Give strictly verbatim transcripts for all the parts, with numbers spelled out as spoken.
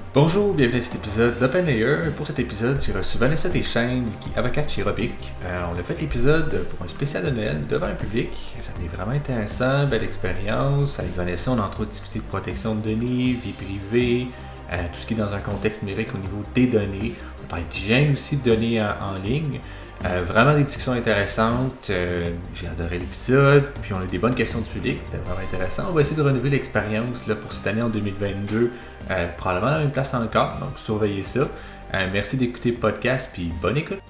Bonjour, bienvenue à cet épisode d'OpenAIR. Pour cet épisode, j'ai reçu Vanessa Deschênes, qui est avocate chez Robic. Euh, on a fait l'épisode pour un spécial de Noël devant un public. Ça a été vraiment intéressant, belle expérience. Avec Vanessa, on a entre autres discuté de protection de données, vie privée, euh, tout ce qui est dans un contexte numérique au niveau des données. On parle d'hygiène aussi de données en, en ligne. Euh, vraiment des discussions intéressantes, euh, j'ai adoré l'épisode, puis on a eu des bonnes questions du public, c'était vraiment intéressant. On va essayer de renouveler l'expérience là, pour cette année en deux mille vingt-deux, euh, probablement à la même place encore, donc surveillez ça. Euh, merci d'écouter le podcast, puis bonne écoute.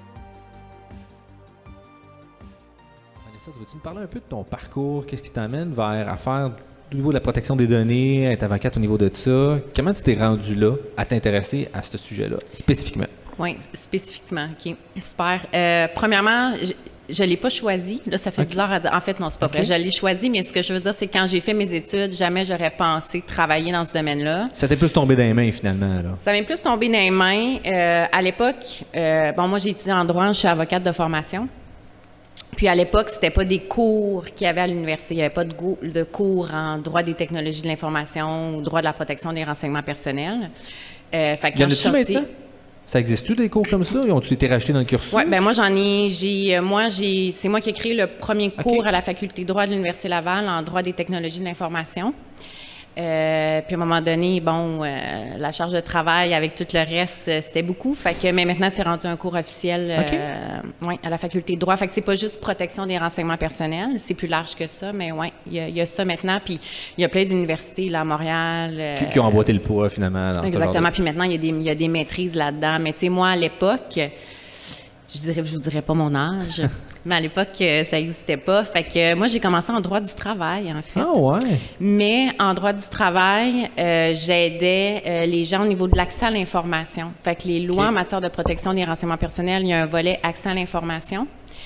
Vanessa, veux-tu me parler un peu de ton parcours, qu'est-ce qui t'amène vers à faire au niveau de la protection des données, être avocate au niveau de ça? Comment tu t'es rendu là à t'intéresser à ce sujet-là, spécifiquement? Oui, spécifiquement. OK. Super. Euh, premièrement, je ne l'ai pas choisi. Là, ça fait okay. bizarre à dire. En fait, non, c'est pas okay. vrai. Je l'ai choisi, mais ce que je veux dire, c'est que quand j'ai fait mes études, jamais j'aurais pensé travailler dans ce domaine-là. Ça t'est plus tombé dans les mains, finalement, là. Ça m'est plus tombé dans les mains. Euh, à l'époque, euh, bon, moi, j'ai étudié en droit. Je suis avocate de formation. Puis à l'époque, c'était pas des cours qu'il y avait à l'université. Il n'y avait pas de, go- de cours en droit des technologies de l'information ou droit de la protection des renseignements personnels. Euh, fait que quand je suis sortie... Ça existe-tu des cours comme ça? Ils ont-tu été rachetés dans le cursus? Oui, bien moi j'en ai, j'ai, moi j'ai, c'est moi qui ai créé le premier cours okay. à la faculté de droit de l'Université Laval en droit des technologies de l'information. Euh, puis à un moment donné, bon, euh, la charge de travail avec tout le reste, euh, c'était beaucoup. Fait que, mais maintenant, c'est rendu un cours officiel euh, okay. ouais, à la faculté de droit. Fait que c'est pas juste protection des renseignements personnels, c'est plus large que ça, mais oui, il y, y a ça maintenant. Puis il y a plein d'universités là, à Montréal. Euh, qui, qui ont emboîté le poids finalement. Dans exactement. Puis maintenant, il y, a des, il y a des maîtrises là-dedans. Mais tu sais, moi, à l'époque, je dirais, je vous dirais pas mon âge, mais à l'époque, ça n'existait pas. Fait que moi, j'ai commencé en droit du travail, en fait. Ah ouais? Mais en droit du travail, euh, j'aidais euh, les gens au niveau de l'accès à l'information. Fait que les lois okay. en matière de protection des renseignements personnels, il y a un volet accès à l'information.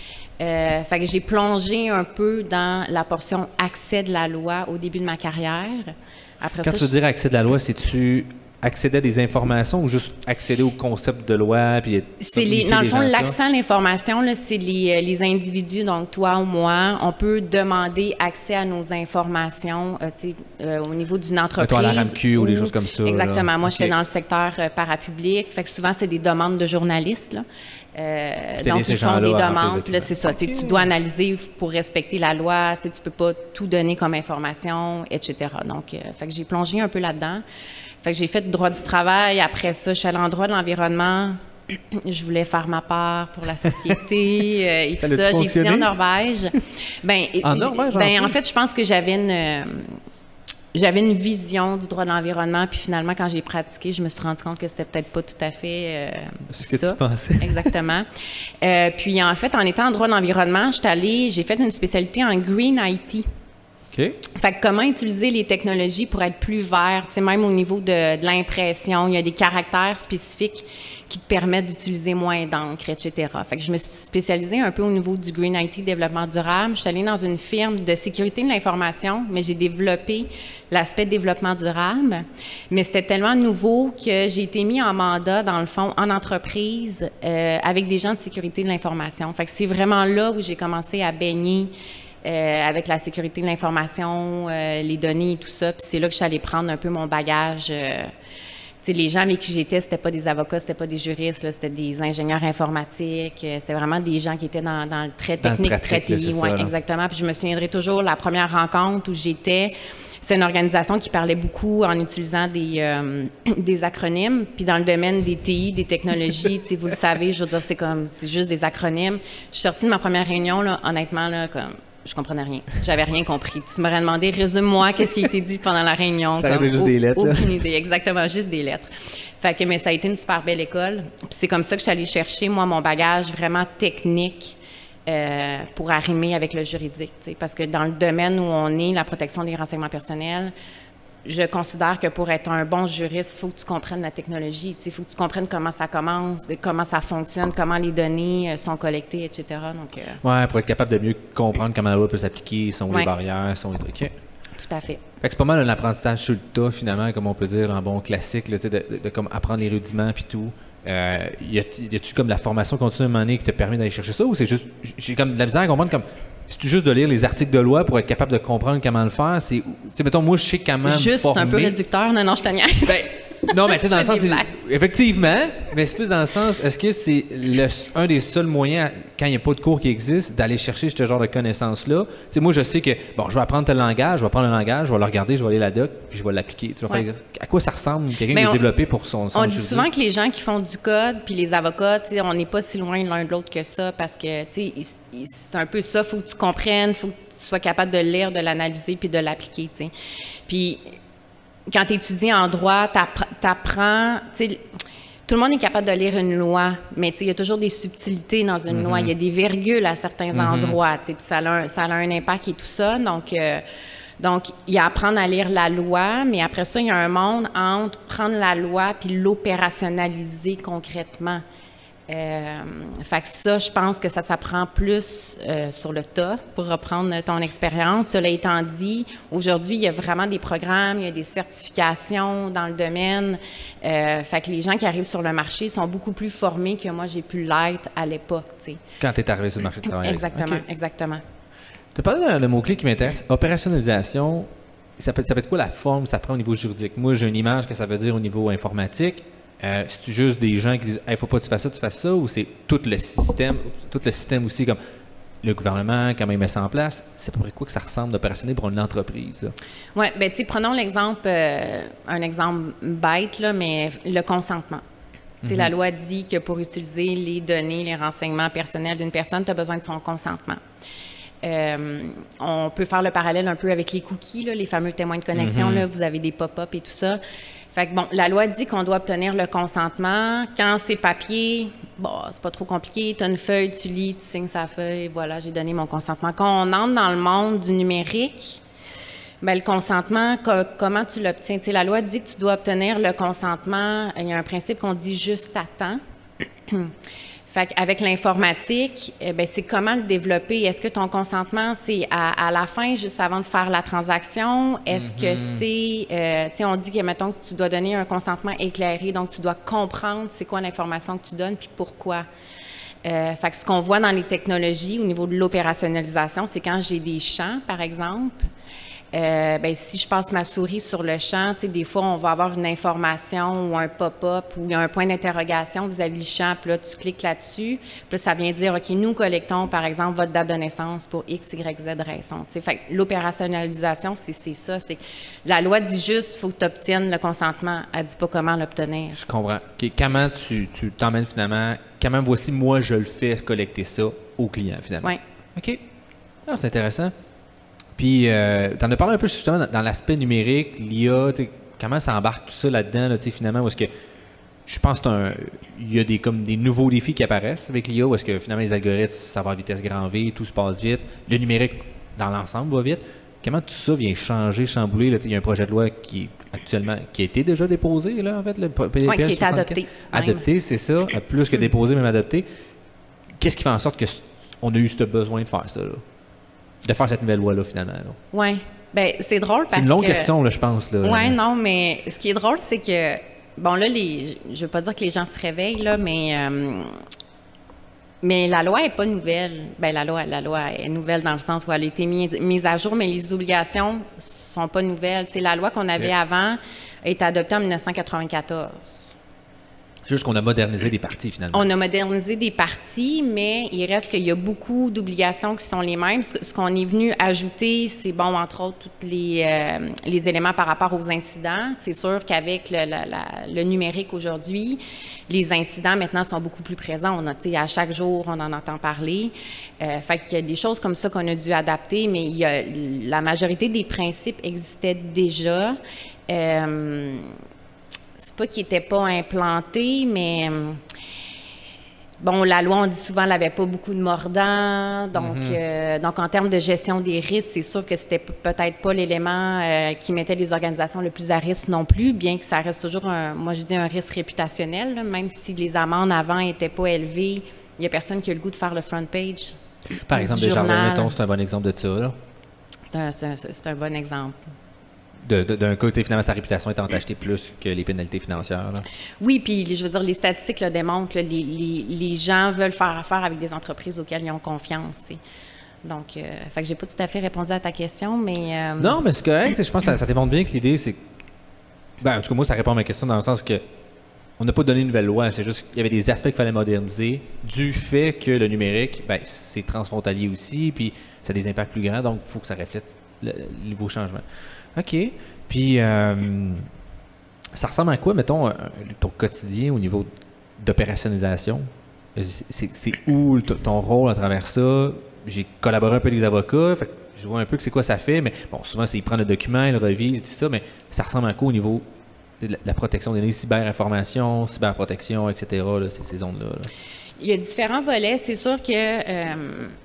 Euh, fait que j'ai plongé un peu dans la portion accès de la loi au début de ma carrière. Après Quand ça, tu veux je... dire accès de la loi, c'est-tu... accéder à des informations ou juste accéder au concept de loi? Puis c'est les, dans le fond, l'accès à l'information, là, c'est les, les individus, donc toi ou moi, on peut demander accès à nos informations euh, euh, au niveau d'une entreprise. Mettons à la R A M Q ou, ou des choses comme ça. Exactement. Là. Moi, okay. j'étais dans le secteur euh, parapublic. Fait que souvent, c'est des demandes de journalistes. Là. Euh, donc, ils font des demandes. Puis là, c'est ça. Okay. Tu dois analyser pour respecter la loi. Tu peux pas tout donner comme information, et cetera. Donc, euh, fait que j'ai plongé un peu là-dedans. Fait que j'ai fait droit du travail. Après ça, je suis allée en droit de l'environnement. Je voulais faire ma part pour la société euh, et tout ça. J'ai étudié en Norvège. Ben, en Norvège, ben, en fait, je pense que j'avais une, euh, j'avais une vision du droit de l'environnement. Puis finalement, quand j'ai pratiqué, je me suis rendu compte que c'était peut-être pas tout à fait euh, C'est ça. ce que tu pensais. Exactement. euh, puis en fait, en étant en droit de l'environnement, je suis allée, j'ai fait une spécialité en Green I T. Okay. Fait que comment utiliser les technologies pour être plus vert, tu sais, même au niveau de, de l'impression, il y a des caractères spécifiques qui te permettent d'utiliser moins d'encre, et cetera. Fait que je me suis spécialisée un peu au niveau du Green I T, développement durable. Je suis allée dans une firme de sécurité de l'information, mais j'ai développé l'aspect développement durable. Mais c'était tellement nouveau que j'ai été mis en mandat, dans le fond, en entreprise, euh, avec des gens de sécurité de l'information. Fait que c'est vraiment là où j'ai commencé à baigner Euh, avec la sécurité de l'information, euh, les données et tout ça. Puis c'est là que je suis allée prendre un peu mon bagage. Euh, tu sais, les gens avec qui j'étais, c'était pas des avocats, c'était pas des juristes, là, c'était des ingénieurs informatiques. Euh, c'était vraiment des gens qui étaient dans, dans le très technique, dans le pratique, très T I. Ouais, exactement. Puis je me souviendrai toujours, la première rencontre où j'étais, c'est une organisation qui parlait beaucoup en utilisant des, euh, des acronymes. Puis dans le domaine des T I, des technologies, tu sais, vous le savez, je veux dire, c'est comme, c'est juste des acronymes. Je suis sortie de ma première réunion, là, honnêtement, là, comme... Je comprenais rien. J'avais rien compris. Tu m'aurais demandé, résume-moi, qu'est-ce qui a été dit pendant la réunion. Ça avait juste des lettres. Aucune idée, exactement, juste des lettres. Fait que, mais ça a été une super belle école. Puis c'est comme ça que je suis allée chercher, moi, mon bagage vraiment technique euh, pour arrimer avec le juridique. T'sais. Parce que dans le domaine où on est, la protection des renseignements personnels, je considère que pour être un bon juriste, il faut que tu comprennes la technologie, il faut que tu comprennes comment ça commence, comment ça fonctionne, comment les données sont collectées, et cetera. Donc, euh... ouais, pour être capable de mieux comprendre comment la loi peut s'appliquer, sont ouais. les barrières, sont les trucs. Okay. Tout à fait. Fait que c'est pas mal un apprentissage sur le tas, finalement, comme on peut dire, en bon classique, là, de, de, de comme apprendre les rudiments puis tout. Euh, y a-tu comme la formation continue à un moment donné qui te permet d'aller chercher ça, ou c'est juste, j'ai comme de la misère à comprendre comme C'est juste de lire les articles de loi pour être capable de comprendre comment le faire. C'est, mettons, moi, je sais comment Juste me former. un peu réducteur. Non, non, je te niaise. Ben, Non, mais tu sais, dans le Je sens, fais des c'est- blagues. effectivement, mais c'est plus dans le sens, est-ce que c'est le- un des seuls moyens, quand il n'y a pas de cours qui existent, d'aller chercher ce genre de connaissances-là? Tu sais, moi, je sais que, bon, je vais apprendre tel langage, je vais prendre un langage, je vais le regarder, je vais aller la doc, puis je vais l'appliquer. Tu vas Ouais. faire- à quoi ça ressemble, quelqu'un Ben, qui veut on- se développer pour son sens On dit juridique? souvent que les gens qui font du code, puis les avocats, tu sais, on n'est pas si loin l'un de l'autre que ça, parce que, tu sais, il- il- c'est un peu ça, il faut que tu comprennes, il faut que tu sois capable de le lire, de l'analyser, puis de l'appliquer, tu sais. Puis, quand tu étudies en droit, tu apprends, tu sais, tout le monde est capable de lire une loi, mais tu sais, il y a toujours des subtilités dans une loi. Il y a des virgules à certains endroits, tu sais, puis ça a un, ça a un impact et tout ça. Donc, euh, donc, il y a apprendre à lire la loi, mais après ça, il y a un monde entre prendre la loi puis l'opérationnaliser concrètement. Euh, fait que ça, je pense que ça s'apprend plus euh, sur le tas, pour reprendre ton expérience. Cela étant dit, aujourd'hui, il y a vraiment des programmes, il y a des certifications dans le domaine. Euh, fait que les gens qui arrivent sur le marché sont beaucoup plus formés que moi, j'ai pu l'être à l'époque, tu sais. Quand tu es arrivé sur le marché du travail. Exactement, Ok. exactement. Tu as parlé d'un mot-clé qui m'intéresse, opérationnalisation. Ça peut, ça peut être quoi la forme ça prend au niveau juridique? Moi, j'ai une image que ça veut dire au niveau informatique. Euh, c'est juste des gens qui disent « il ne faut pas que tu fasses ça, tu fasses ça », ou c'est tout le système, tout le système aussi, comme le gouvernement, comment il met ça en place? C'est à peu près quoi que ça ressemble d'opérationnel pour une entreprise? Oui, bien, tu sais, prenons l'exemple, euh, un exemple bête, là, mais le consentement. Tu sais, la loi dit que pour utiliser les données, les renseignements personnels d'une personne, tu as besoin de son consentement. Euh, on peut faire le parallèle un peu avec les cookies, là, les fameux témoins de connexion. Mm-hmm. Là, vous avez des pop-up et tout ça. Fait que bon, la loi dit qu'on doit obtenir le consentement. Quand c'est papier, bon, c'est pas trop compliqué. Tu as une feuille, tu lis, tu signes sa feuille, voilà, j'ai donné mon consentement. Quand on entre dans le monde du numérique, bien, le consentement, co- comment tu l'obtiens? Tu sais, la loi dit que tu dois obtenir le consentement. Il y a un principe qu'on dit juste à temps. Fait qu'avec l'informatique, eh bien, c'est comment le développer. Est-ce que ton consentement, c'est à, à la fin, juste avant de faire la transaction? Est-ce que c'est, euh, tu sais, on dit que, mettons, que tu dois donner un consentement éclairé, donc tu dois comprendre c'est quoi l'information que tu donnes, puis pourquoi. Euh, fait que ce qu'on voit dans les technologies au niveau de l'opérationnalisation, c'est quand j'ai des champs, par exemple, euh, ben, si je passe ma souris sur le champ, tu sais, des fois, on va avoir une information ou un pop-up ou il y a un point d'interrogation vis-à-vis du champ, puis là, tu cliques là-dessus, puis là, ça vient dire, OK, nous collectons, par exemple, votre date de naissance pour X, Y, Z raison. Tu sais, fait que l'opérationnalisation, c'est c'est ça. C'est que la loi dit juste, il faut que tu obtiennes le consentement. Elle dit pas comment l'obtenir. Je comprends. OK, comment tu tu t'emmènes finalement, comment voici, moi, je le fais collecter ça au client, finalement? Oui. OK. Ah, c'est intéressant. Puis, euh, tu en as parlé un peu justement dans, dans l'aspect numérique, l'I A, tu sais, comment ça embarque tout ça là-dedans, là, tu sais, finalement, où est-ce que je pense qu'il y a des, comme, des nouveaux défis qui apparaissent avec l'I A, où est-ce que finalement les algorithmes, ça va à vitesse grand V, tout se passe vite, le numérique dans l'ensemble va vite. Comment tout ça vient changer, chambouler? Là, il y a un projet de loi qui est actuellement, qui a été déjà déposé, là, en fait, le P L Oui, qui a été soixante-quatre. adopté. Adopté, c'est ça, euh, plus que déposé, même adopté. Qu'est-ce qui fait en sorte qu'on a eu ce besoin de faire ça, là? De faire cette nouvelle loi-là, finalement. Oui. Bien, c'est drôle parce que... C'est une longue question, là, je pense. Là. Oui, non, mais ce qui est drôle, c'est que, bon, là, les, je ne veux pas dire que les gens se réveillent, là, mais, euh, mais la loi n'est pas nouvelle. Bien, la loi, la loi est nouvelle dans le sens où elle a été mise, mise à jour, mais les obligations ne sont pas nouvelles. Tu sais, la loi qu'on avait Okay. avant a été adoptée en mille neuf cent quatre-vingt-quatorze. C'est juste qu'on a modernisé des parties, finalement. On a modernisé des parties, mais il reste qu'il y a beaucoup d'obligations qui sont les mêmes. Ce, ce qu'on est venu ajouter, c'est, bon, entre autres, tous les, euh, les éléments par rapport aux incidents. C'est sûr qu'avec le, la, la, le numérique aujourd'hui, les incidents, maintenant, sont beaucoup plus présents. On a, tu sais, à chaque jour, on en entend parler. Euh, fait qu'il y a des choses comme ça qu'on a dû adapter, mais il y a, la majorité des principes existaient déjà. Euh, C'est pas qu'il n'était pas implanté, mais bon, la loi, on dit souvent, elle n'avait pas beaucoup de mordants. Donc, mm-hmm. euh, donc en termes de gestion des risques, c'est sûr que c'était peut-être pas l'élément euh, qui mettait les organisations le plus à risque non plus, bien que ça reste toujours, un, moi je dis, un risque réputationnel. Là, même si les amendes avant n'étaient pas élevées, il n'y a personne qui a le goût de faire le front page. Par exemple, Desjardins, mettons, c'est un bon exemple de ça. Là. C'est un, c'est un, c'est un bon exemple. De, de, d'un côté, finalement, sa réputation étant achetée plus que les pénalités financières. Là. Oui, puis je veux dire, les statistiques le démontrent, là, les, les, les gens veulent faire affaire avec des entreprises auxquelles ils ont confiance. T'sais. Donc, euh, fait que j'ai pas tout à fait répondu à ta question, mais... Euh... Non, mais c'est correct. Je pense que ça, ça démontre bien que l'idée, c'est Ben, en tout cas, moi, ça répond à ma question dans le sens que on n'a pas donné une nouvelle loi, c'est juste qu'il y avait des aspects qu'il fallait moderniser du fait que le numérique, ben, c'est transfrontalier aussi, puis ça a des impacts plus grands, donc il faut que ça reflète le, le nouveau changement. OK. Puis, euh, ça ressemble à quoi, mettons, ton quotidien au niveau d'opérationnalisation? C'est, c'est où ton rôle à travers ça? J'ai collaboré un peu avec les avocats, fait que je vois un peu que c'est quoi ça fait, mais bon, souvent, c'est ils prennent le document, ils le revisent, tout ça, mais ça ressemble à quoi au niveau de la protection des données, cyberinformation, cyberprotection, et cetera, là, ces, ces zones-là? Là. Il y a différents volets. C'est sûr que euh,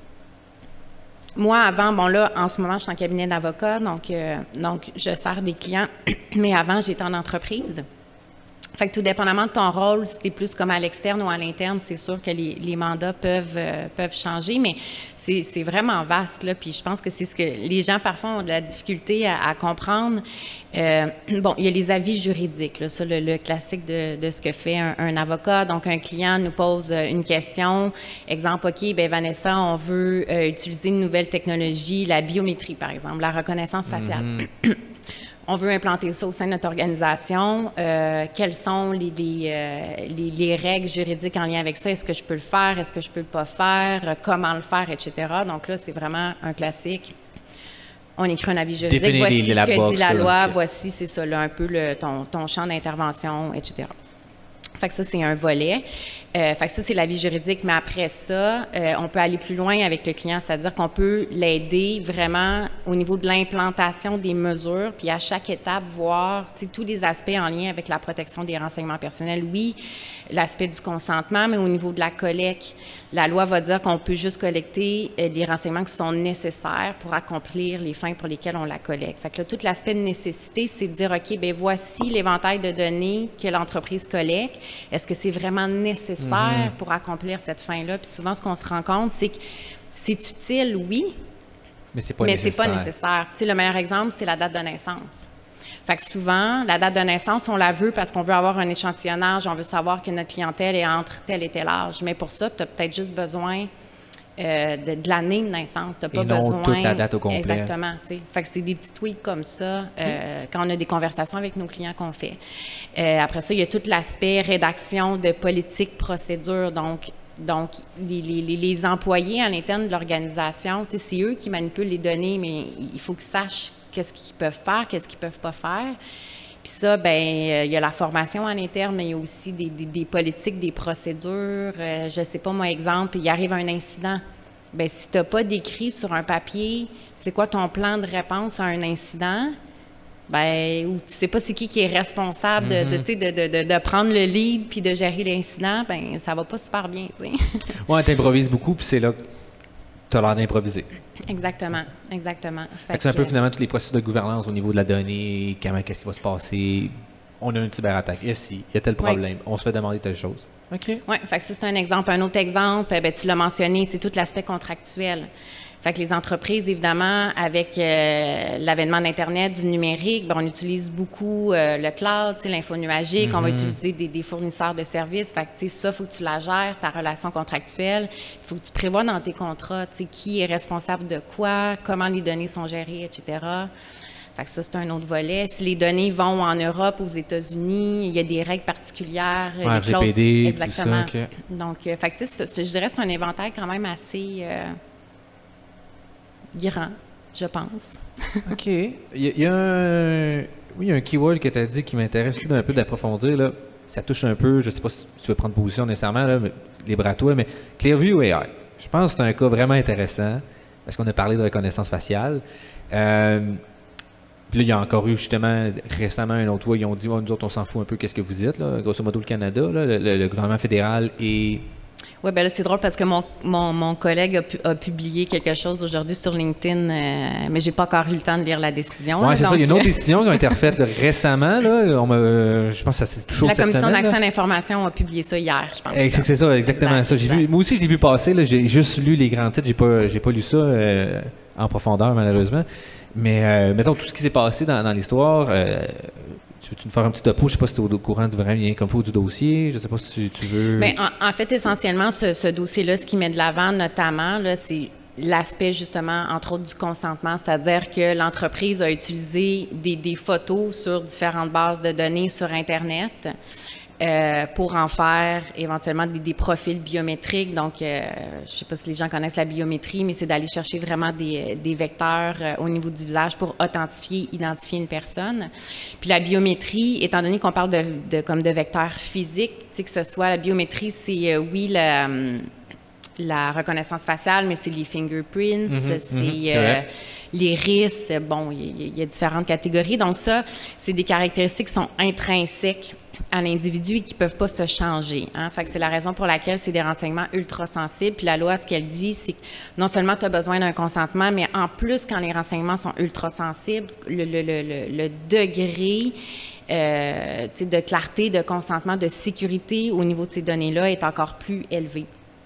moi, avant, bon là, en ce moment, je suis en cabinet d'avocat, donc, euh, donc je sers des clients, mais avant, j'étais en entreprise. Fait que tout dépendamment de ton rôle, si tu es plus comme à l'externe ou à l'interne, c'est sûr que les, les mandats peuvent, euh, peuvent changer, mais c'est, c'est vraiment vaste, là, puis je pense que c'est ce que les gens parfois ont de la difficulté à, à comprendre. Euh, bon, il y a les avis juridiques, là, ça, le, le classique de, de ce que fait un, un avocat. Donc, un client nous pose une question, exemple, OK, bien Vanessa, on veut euh, utiliser une nouvelle technologie, la biométrie, par exemple, la reconnaissance faciale. Mm-hmm. On veut implanter ça au sein de notre organisation. Euh, quelles sont les, les, euh, les, les règles juridiques en lien avec ça? Est-ce que je peux le faire? Est-ce que je peux pas faire? Comment le faire? Etc. Donc là, c'est vraiment un classique. On écrit un avis juridique. Définir voici les, ce que box, dit la loi. Okay. Voici, c'est ça, là, un peu le, ton, ton champ d'intervention, et cetera. Fait que ça, c'est un volet. Euh, fait que ça, c'est l'avis juridique. Mais après ça, euh, on peut aller plus loin avec le client, c'est-à-dire qu'on peut l'aider vraiment au niveau de l'implantation des mesures, puis à chaque étape, voir tous les aspects en lien avec la protection des renseignements personnels. Oui, l'aspect du consentement, mais au niveau de la collecte, la loi va dire qu'on peut juste collecter euh, les renseignements qui sont nécessaires pour accomplir les fins pour lesquelles on la collecte. Fait que là, tout l'aspect de nécessité, c'est de dire, OK, bien voici l'éventail de données que l'entreprise collecte. Est-ce que c'est vraiment nécessaire mm-hmm. pour accomplir cette fin-là? Puis souvent, ce qu'on se rend compte, c'est que c'est utile, oui, mais c'est pas mais nécessaire. c'est pas nécessaire. Tu sais, le meilleur exemple, c'est la date de naissance. Fait que souvent, la date de naissance, on la veut parce qu'on veut avoir un échantillonnage, on veut savoir que notre clientèle est entre tel et tel âge. Mais pour ça, tu as peut-être juste besoin euh, de, de l'année de naissance. Tu n'as pas et non besoin... toute la date au complet. Exactement. T'sais. Fait que c'est des petits tweaks comme ça okay. euh, quand on a des conversations avec nos clients qu'on fait. Euh, après ça, il y a tout l'aspect rédaction de politique, procédure. Donc, donc les, les, les employés à l'interne de l'organisation, c'est eux qui manipulent les données, mais il faut qu'ils sachent qu'est-ce qu'ils peuvent faire, qu'est-ce qu'ils peuvent pas faire. Puis ça, ben euh, il y a la formation en interne, mais il y a aussi des, des, des politiques, des procédures. Euh, je sais pas, moi, exemple, il arrive un incident. Bien, si tu n'as pas décrit sur un papier, c'est quoi ton plan de réponse à un incident, ben ou tu sais pas c'est qui qui est responsable mm-hmm. de, de, de, de, de prendre le lead puis de gérer l'incident, ben ça va pas super bien, tu sais. Ouais, t'improvises beaucoup, puis c'est là que tu as l'air d'improviser. Exactement, exactement. Fait que c'est un peu finalement tous les processus de gouvernance au niveau de la donnée, comment, qu'est-ce qui va se passer. On a une cyberattaque. Ici, il y a tel problème. Oui. On se fait demander telle chose. OK. Oui, fait que ça, c'est un exemple. Un autre exemple, ben, tu l'as mentionné, tu sais, tout l'aspect contractuel. Fait que les entreprises, évidemment, avec euh, l'avènement d'Internet, du numérique, ben, on utilise beaucoup euh, le cloud, l'info nuagique, mm-hmm. on va utiliser des, des fournisseurs de services. Fait que ça, il faut que tu la gères, ta relation contractuelle. Il faut que tu prévois dans tes contrats qui est responsable de quoi, comment les données sont gérées, et cetera. Fait que ça, c'est un autre volet. Si les données vont en Europe, aux États-Unis, il y a des règles particulières. Ouais, R G P D, exactement. Tout ça, okay. Donc, euh, fait que, je dirais que c'est un inventaire quand même assez... Euh, grand, je pense. OK. Il y a, il y a un... Oui, il y a un keyword que tu as dit qui m'intéresse aussi d'un peu d'approfondir. Là. Ça touche un peu, je ne sais pas si tu veux prendre position nécessairement, là, mais, libre à toi, mais Clearview A I. Je pense que c'est un cas vraiment intéressant parce qu'on a parlé de reconnaissance faciale. Euh, puis là, il y a encore eu justement récemment un autre fois, ils ont dit oh, nous autres, on s'en fout un peu, qu'est-ce que vous dites, là? Grosso modo, le Canada, là, le, le, le gouvernement fédéral et. Oui, bien là, c'est drôle parce que mon, mon, mon collègue a, pu, a publié quelque chose aujourd'hui sur LinkedIn, euh, mais j'ai pas encore eu le temps de lire la décision. Oui, c'est donc... ça. Il y a une autre décision qui a été refaite là, récemment. Là. On me, euh, je pense que ça s'est toujours La cette Commission semaine, d'accès là. à l'information a publié ça hier, je pense. Eh, c'est, c'est ça, exactement exact, ça. J'ai vu, moi aussi, je l'ai vu passer. Là, j'ai juste lu les grands titres. J'ai pas, j'ai pas lu ça euh, en profondeur, malheureusement. Mais euh, mettons, tout ce qui s'est passé dans, dans l'histoire... Euh, Tu veux-tu nous faire un petit topo? Je ne sais pas si tu es au courant du vrai bien comme faut du dossier. Je ne sais pas si tu veux... Bien, en, en fait, essentiellement, ce, ce dossier-là, ce qui met de l'avant, notamment, là, c'est l'aspect, justement, entre autres, du consentement, c'est-à-dire que l'entreprise a utilisé des, des photos sur différentes bases de données sur Internet euh, pour en faire éventuellement des, des profils biométriques. Donc, euh, je ne sais pas si les gens connaissent la biométrie, mais c'est d'aller chercher vraiment des, des vecteurs euh, au niveau du visage pour authentifier, identifier une personne. Puis la biométrie, étant donné qu'on parle de, de, comme de vecteurs physiques, tu sais, que ce soit la biométrie, c'est, euh, oui, la... la reconnaissance faciale, mais c'est les fingerprints, Mm-hmm, c'est mm-hmm, euh, l'iris, bon, il y, y a différentes catégories. Donc ça, c'est des caractéristiques qui sont intrinsèques à l'individu et qui ne peuvent pas se changer. Hein? Fait que c'est la raison pour laquelle c'est des renseignements ultra sensibles. Puis la loi, ce qu'elle dit, c'est que non seulement tu as besoin d'un consentement, mais en plus, quand les renseignements sont ultra sensibles, le, le, le, le degré euh, de clarté, de consentement, de sécurité au niveau de ces données-là est encore plus élevé.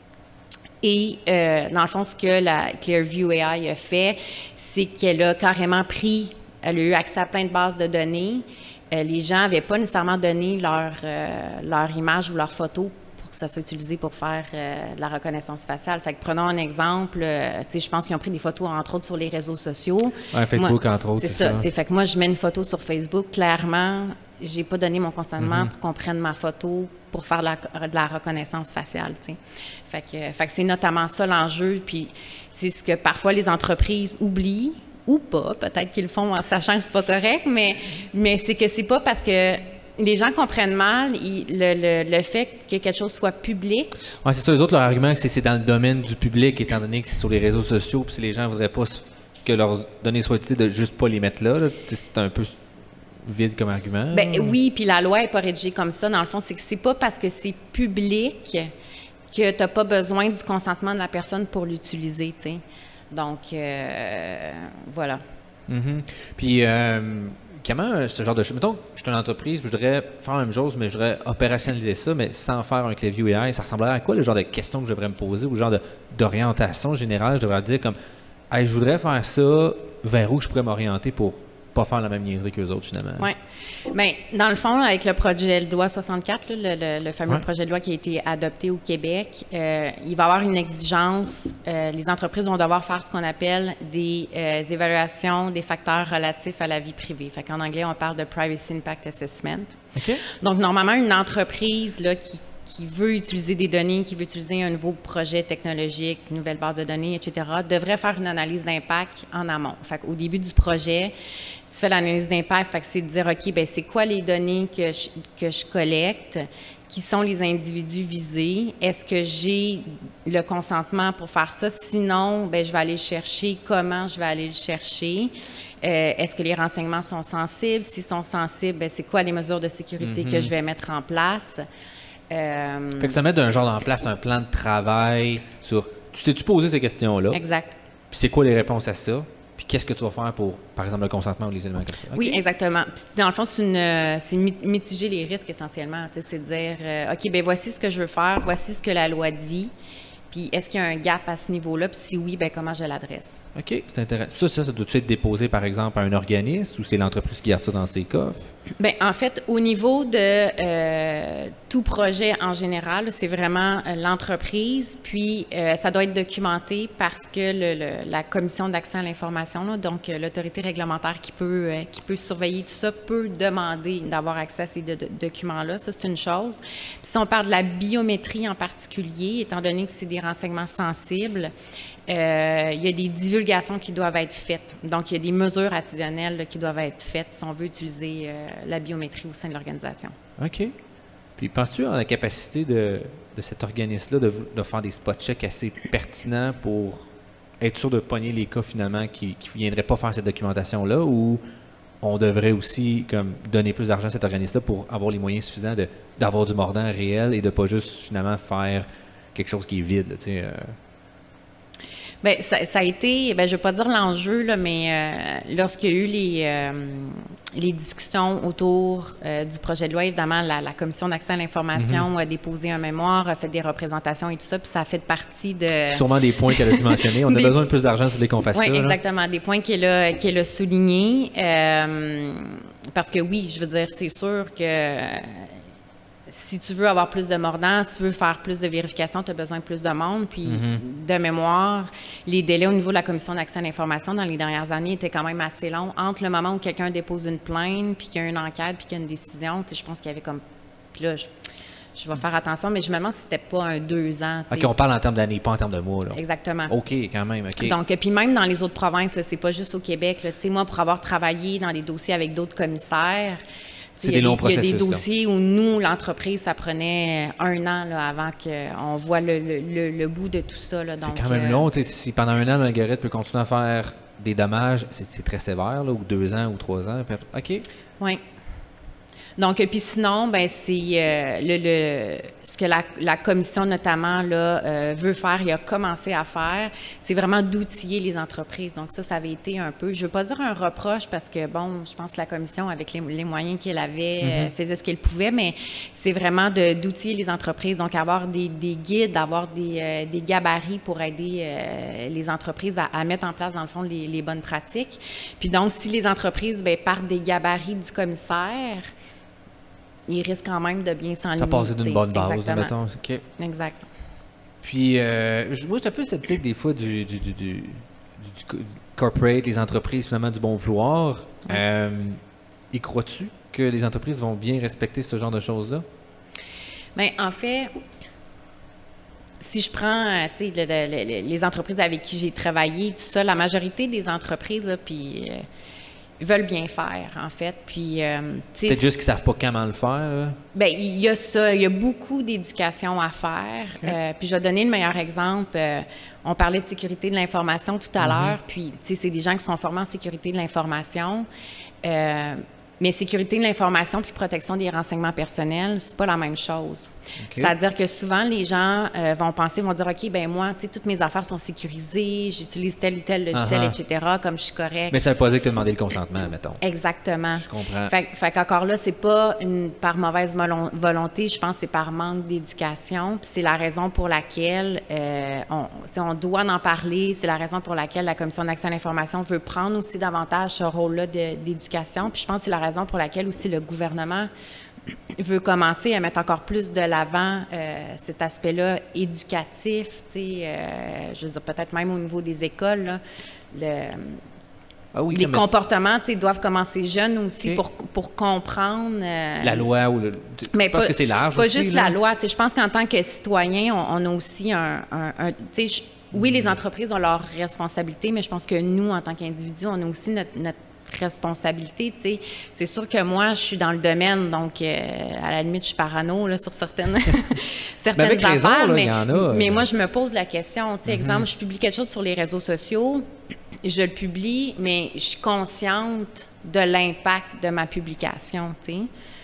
Et euh, dans le fond, ce que la Clearview A I a fait, c'est qu'elle a carrément pris, elle a eu accès à plein de bases de données. Euh, les gens n'avaient pas nécessairement donné leur, euh, leur image ou leur photo pour que ça soit utilisé pour faire euh, de la reconnaissance faciale. Fait que prenons un exemple, euh, tu sais, je pense qu'ils ont pris des photos, entre autres, sur les réseaux sociaux. Ouais, Facebook, moi, entre autres, c'est c'est ça. ça. ça. Fait que moi, je mets une photo sur Facebook, clairement, j'ai pas donné mon consentement mm-hmm. pour qu'on prenne ma photo pour faire de la, de la reconnaissance faciale, tu sais. Fait que, fait que c'est notamment ça l'enjeu, puis c'est ce que parfois les entreprises oublient, ou pas, peut-être qu'ils le font en sachant que c'est pas correct, mais, mais c'est que c'est pas parce que les gens comprennent mal il, le, le, le fait que quelque chose soit public. Oui, c'est ça. Les autres, leur argument, c'est que c'est dans le domaine du public, étant donné que c'est sur les réseaux sociaux, puis si les gens voudraient pas que leurs données soient utilisées, de juste pas les mettre là, là c'est un peu vide comme argument. Ben oui, puis la loi n'est pas rédigée comme ça. Dans le fond, c'est que c'est pas parce que c'est public que tu n'as pas besoin du consentement de la personne pour l'utiliser, tu sais. Donc, euh, voilà. Mm-hmm. Puis, euh, comment ce genre de choses... Mettons, je suis une entreprise, je voudrais faire la même chose, mais je voudrais opérationnaliser ça, mais sans faire un Clearview A I. Ça ressemblerait à quoi le genre de questions que je devrais me poser ou le genre de, d'orientation générale? Je devrais dire comme, hey, je voudrais faire ça, vers où je pourrais m'orienter pour pas faire la même niaiserie qu'eux autres, finalement. Oui. Bien, dans le fond, là, avec le projet de loi soixante-quatre, là, le, le, le fameux ouais. projet de loi qui a été adopté au Québec, euh, il va y avoir une exigence. Euh, les entreprises vont devoir faire ce qu'on appelle des euh, évaluations des facteurs relatifs à la vie privée. Fait qu'en anglais, on parle de Privacy Impact Assessment. OK. Donc, normalement, une entreprise là, qui qui veut utiliser des données, qui veut utiliser un nouveau projet technologique, une nouvelle base de données, et cetera, devrait faire une analyse d'impact en amont. Fait qu'au début du projet, tu fais l'analyse d'impact, fait que c'est de dire, OK, bien, c'est quoi les données que je, que je collecte? Qui sont les individus visés? Est-ce que j'ai le consentement pour faire ça? Sinon, bien, je vais aller le chercher. Comment je vais aller le chercher? Euh, est-ce que les renseignements sont sensibles? S'ils sont sensibles, bien, c'est quoi les mesures de sécurité mm-hmm. que je vais mettre en place? Euh... Fait que ça met d'un genre en place un plan de travail sur... Tu t'es-tu posé ces questions-là? Exact. Puis c'est quoi les réponses à ça? Puis qu'est-ce que tu vas faire pour, par exemple, le consentement ou les éléments comme ça? Okay. Oui, exactement. Puis dans le fond, c'est, une, c'est mitiger les risques essentiellement. C'est de dire, euh, OK, bien voici ce que je veux faire, voici ce que la loi dit, puis est-ce qu'il y a un gap à ce niveau-là? Puis si oui, bien comment je l'adresse? OK, c'est intéressant. Ça, ça, ça doit-tu être déposé, par exemple, à un organisme ou c'est l'entreprise qui garde ça dans ses coffres? Bien, en fait, au niveau de euh, tout projet en général, c'est vraiment euh, l'entreprise, puis euh, ça doit être documenté parce que le, le, la commission d'accès à l'information, là, donc euh, l'autorité réglementaire qui peut, euh, qui peut surveiller tout ça, peut demander d'avoir accès à ces de, de, documents-là. Ça, c'est une chose. Puis si on parle de la biométrie en particulier, étant donné que c'est des renseignements sensibles, Euh, il y a des divulgations qui doivent être faites. Donc, il y a des mesures additionnelles là, qui doivent être faites si on veut utiliser euh, la biométrie au sein de l'organisation. OK. Puis, penses-tu à la capacité de, de cet organisme-là de, de faire des spot checks assez pertinents pour être sûr de pogner les cas, finalement, qui ne viendraient pas faire cette documentation-là, ou on devrait aussi comme donner plus d'argent à cet organisme-là pour avoir les moyens suffisants de, d'avoir du mordant réel et de ne pas juste, finalement, faire quelque chose qui est vide, là, tu sais... Euh... Bien, ça, ça a été, bien, je ne vais pas dire l'enjeu, là, mais euh, lorsqu'il y a eu les, euh, les discussions autour euh, du projet de loi, évidemment, la, la Commission d'accès à l'information mm-hmm. a déposé un mémoire, a fait des représentations et tout ça, puis ça a fait partie de... Sûrement des points qu'elle a dû mentionner. On a des... besoin de plus d'argent si qu'on fasse oui, ça. Oui, exactement. Là. Des points qu'elle a, qu'elle a soulignés. Euh, parce que oui, je veux dire, c'est sûr que... si tu veux avoir plus de mordants, si tu veux faire plus de vérifications, tu as besoin de plus de monde. Puis, Mm-hmm. de mémoire, les délais au niveau de la Commission d'accès à l'information dans les dernières années étaient quand même assez longs. Entre le moment où quelqu'un dépose une plainte, puis qu'il y a une enquête, puis qu'il y a une décision, je pense qu'il y avait comme... Puis là, je, je vais faire attention, mais je me demande si c'était pas un deux ans. OK, on parle en termes d'années, pas en termes de mois. Là. Exactement. OK, quand même, OK. Donc, puis même dans les autres provinces, là, c'est pas juste au Québec. Là. Moi, pour avoir travaillé dans des dossiers avec d'autres commissaires, c'est il y a des longs des, il y a processus. des dossiers là. Où nous, l'entreprise, ça prenait un an là, avant qu'on voit le, le, le, le bout de tout ça. Là. C'est quand même euh... long. Si pendant un an, l'algorithme peut continuer à faire des dommages, c'est très sévère, là, ou deux ans ou trois ans. OK. Oui. Donc, puis sinon, ben c'est euh, le, le, ce que la, la commission notamment là, euh, veut faire, il a commencé à faire, c'est vraiment d'outiller les entreprises. Donc ça, ça avait été un peu, je ne veux pas dire un reproche parce que, bon, je pense que la commission, avec les, les moyens qu'elle avait, mm-hmm. euh, faisait ce qu'elle pouvait, mais c'est vraiment d'outiller les entreprises. Donc, avoir des, des guides, avoir des, euh, des gabarits pour aider euh, les entreprises à, à mettre en place, dans le fond, les, les bonnes pratiques. Puis donc, si les entreprises ben, partent des gabarits du commissaire, il risque quand même de bien s'enligner. Ça passe d'une bonne base, mettons. OK. Exact. Puis, euh, moi, je suis un peu sceptique des fois du, du, du, du, du corporate, les entreprises, finalement, du bon vouloir. Ouais. Euh, y crois-tu que les entreprises vont bien respecter ce genre de choses-là? Bien, en fait, si je prends, tu sais, le, le, le, les entreprises avec qui j'ai travaillé, tout ça, la majorité des entreprises, là, puis... Euh, veulent bien faire, en fait. Puis, euh, peut-être juste qu'ils ne savent pas comment le faire. Bien, il y a ça. Il y a beaucoup d'éducation à faire. Okay. Euh, puis, je vais donner le meilleur exemple. Euh, on parlait de sécurité de l'information tout à mm-hmm. l'heure. Puis, tu sais, c'est des gens qui sont formés en sécurité de l'information. Euh, mais sécurité de l'information puis protection des renseignements personnels, c'est pas la même chose. Okay. C'est-à-dire que souvent, les gens euh, vont penser, vont dire, OK, ben moi, tu sais, toutes mes affaires sont sécurisées, j'utilise tel ou tel logiciel, uh-huh. et cetera, comme je suis correct. Mais ça veut pas dire que tu as demandé le consentement, mettons. Exactement. Je comprends. Fait, fait qu'encore là, c'est pas une, par mauvaise volonté, je pense que c'est par manque d'éducation. Puis c'est la raison pour laquelle euh, on, on doit en parler. C'est la raison pour laquelle la Commission d'accès à l'information veut prendre aussi davantage ce rôle-là d'éducation. Puis je pense que c'est la raison pour laquelle aussi le gouvernement veut commencer à mettre encore plus de l'avant euh, cet aspect-là éducatif, tu sais, euh, je veux dire, peut-être même au niveau des écoles, là, le, ah oui, les comportements, tu sais, doivent commencer jeunes aussi okay. pour, pour comprendre... Euh, la loi ou le... Mais je pense pas, que c'est large Pas aussi, juste là. La loi, tu sais, je pense qu'en tant que citoyen, on, on a aussi un... un, un tu sais, oui, les entreprises ont leurs responsabilités, mais je pense que nous, en tant qu'individus, on a aussi notre, notre responsabilité, tu sais. C'est sûr que moi, je suis dans le domaine, donc euh, à la limite, je suis parano là, sur certaines, certaines mais affaires, raison, là, mais, y en a, mais euh... moi, je me pose la question, tu sais, mm-hmm. exemple, je publie quelque chose sur les réseaux sociaux, je le publie, mais je suis consciente de l'impact de ma publication, tu sais.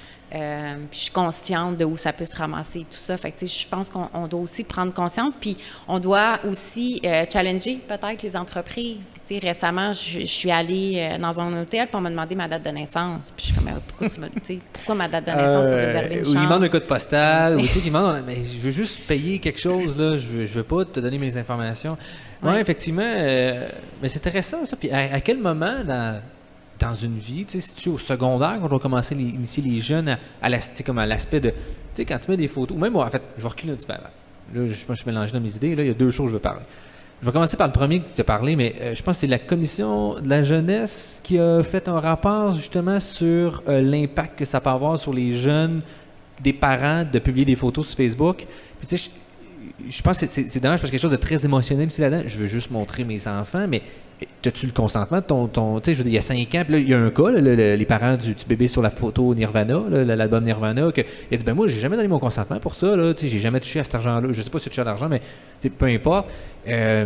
Euh, puis je suis consciente de où ça peut se ramasser et tout ça. Fait que, tu sais, je pense qu'on doit aussi prendre conscience, puis on doit aussi euh, challenger peut-être les entreprises. Tu sais, récemment, je, je suis allée euh, dans un hôtel, puis on m'a demandé ma date de naissance. Puis je suis comme, pourquoi tu me, tu sais, pourquoi ma date de naissance pour réserver une euh, chambre? Ou il demande un code postal, ou tu sais, il demande, mais je veux juste payer quelque chose, là, je veux, je veux pas te donner mes informations. Oui, ouais, effectivement, euh, mais c'est intéressant ça. Puis à, à quel moment dans... dans une vie, tu sais, si tu es au secondaire, quand on doit commencer à initier les jeunes à, à l'aspect de, tu sais, quand tu mets des photos, ou même, moi, en fait, je vais reculer un petit peu avant. Là, je, je suis mélangé dans mes idées, là, il y a deux choses que je veux parler. Je vais commencer par le premier que tu as parlé, mais euh, je pense que c'est la Commission de la jeunesse qui a fait un rapport, justement, sur euh, l'impact que ça peut avoir sur les jeunes, des parents, de publier des photos sur Facebook. Puis, tu sais, je, je pense que c'est dommage parce que quelque chose de très émotionnel aussi là-dedans. Je veux juste montrer mes enfants, mais as-tu le consentement de ton... ton tu sais, je veux dire, il y a cinq ans, puis là, il y a un cas, là, le, le, les parents du, du bébé sur la photo Nirvana, l'album Nirvana, que, il a dit, ben moi, j'ai jamais donné mon consentement pour ça, là, tu sais, j'ai jamais touché à cet argent-là. Je sais pas si tu touches à l'argent, mais peu importe. Euh,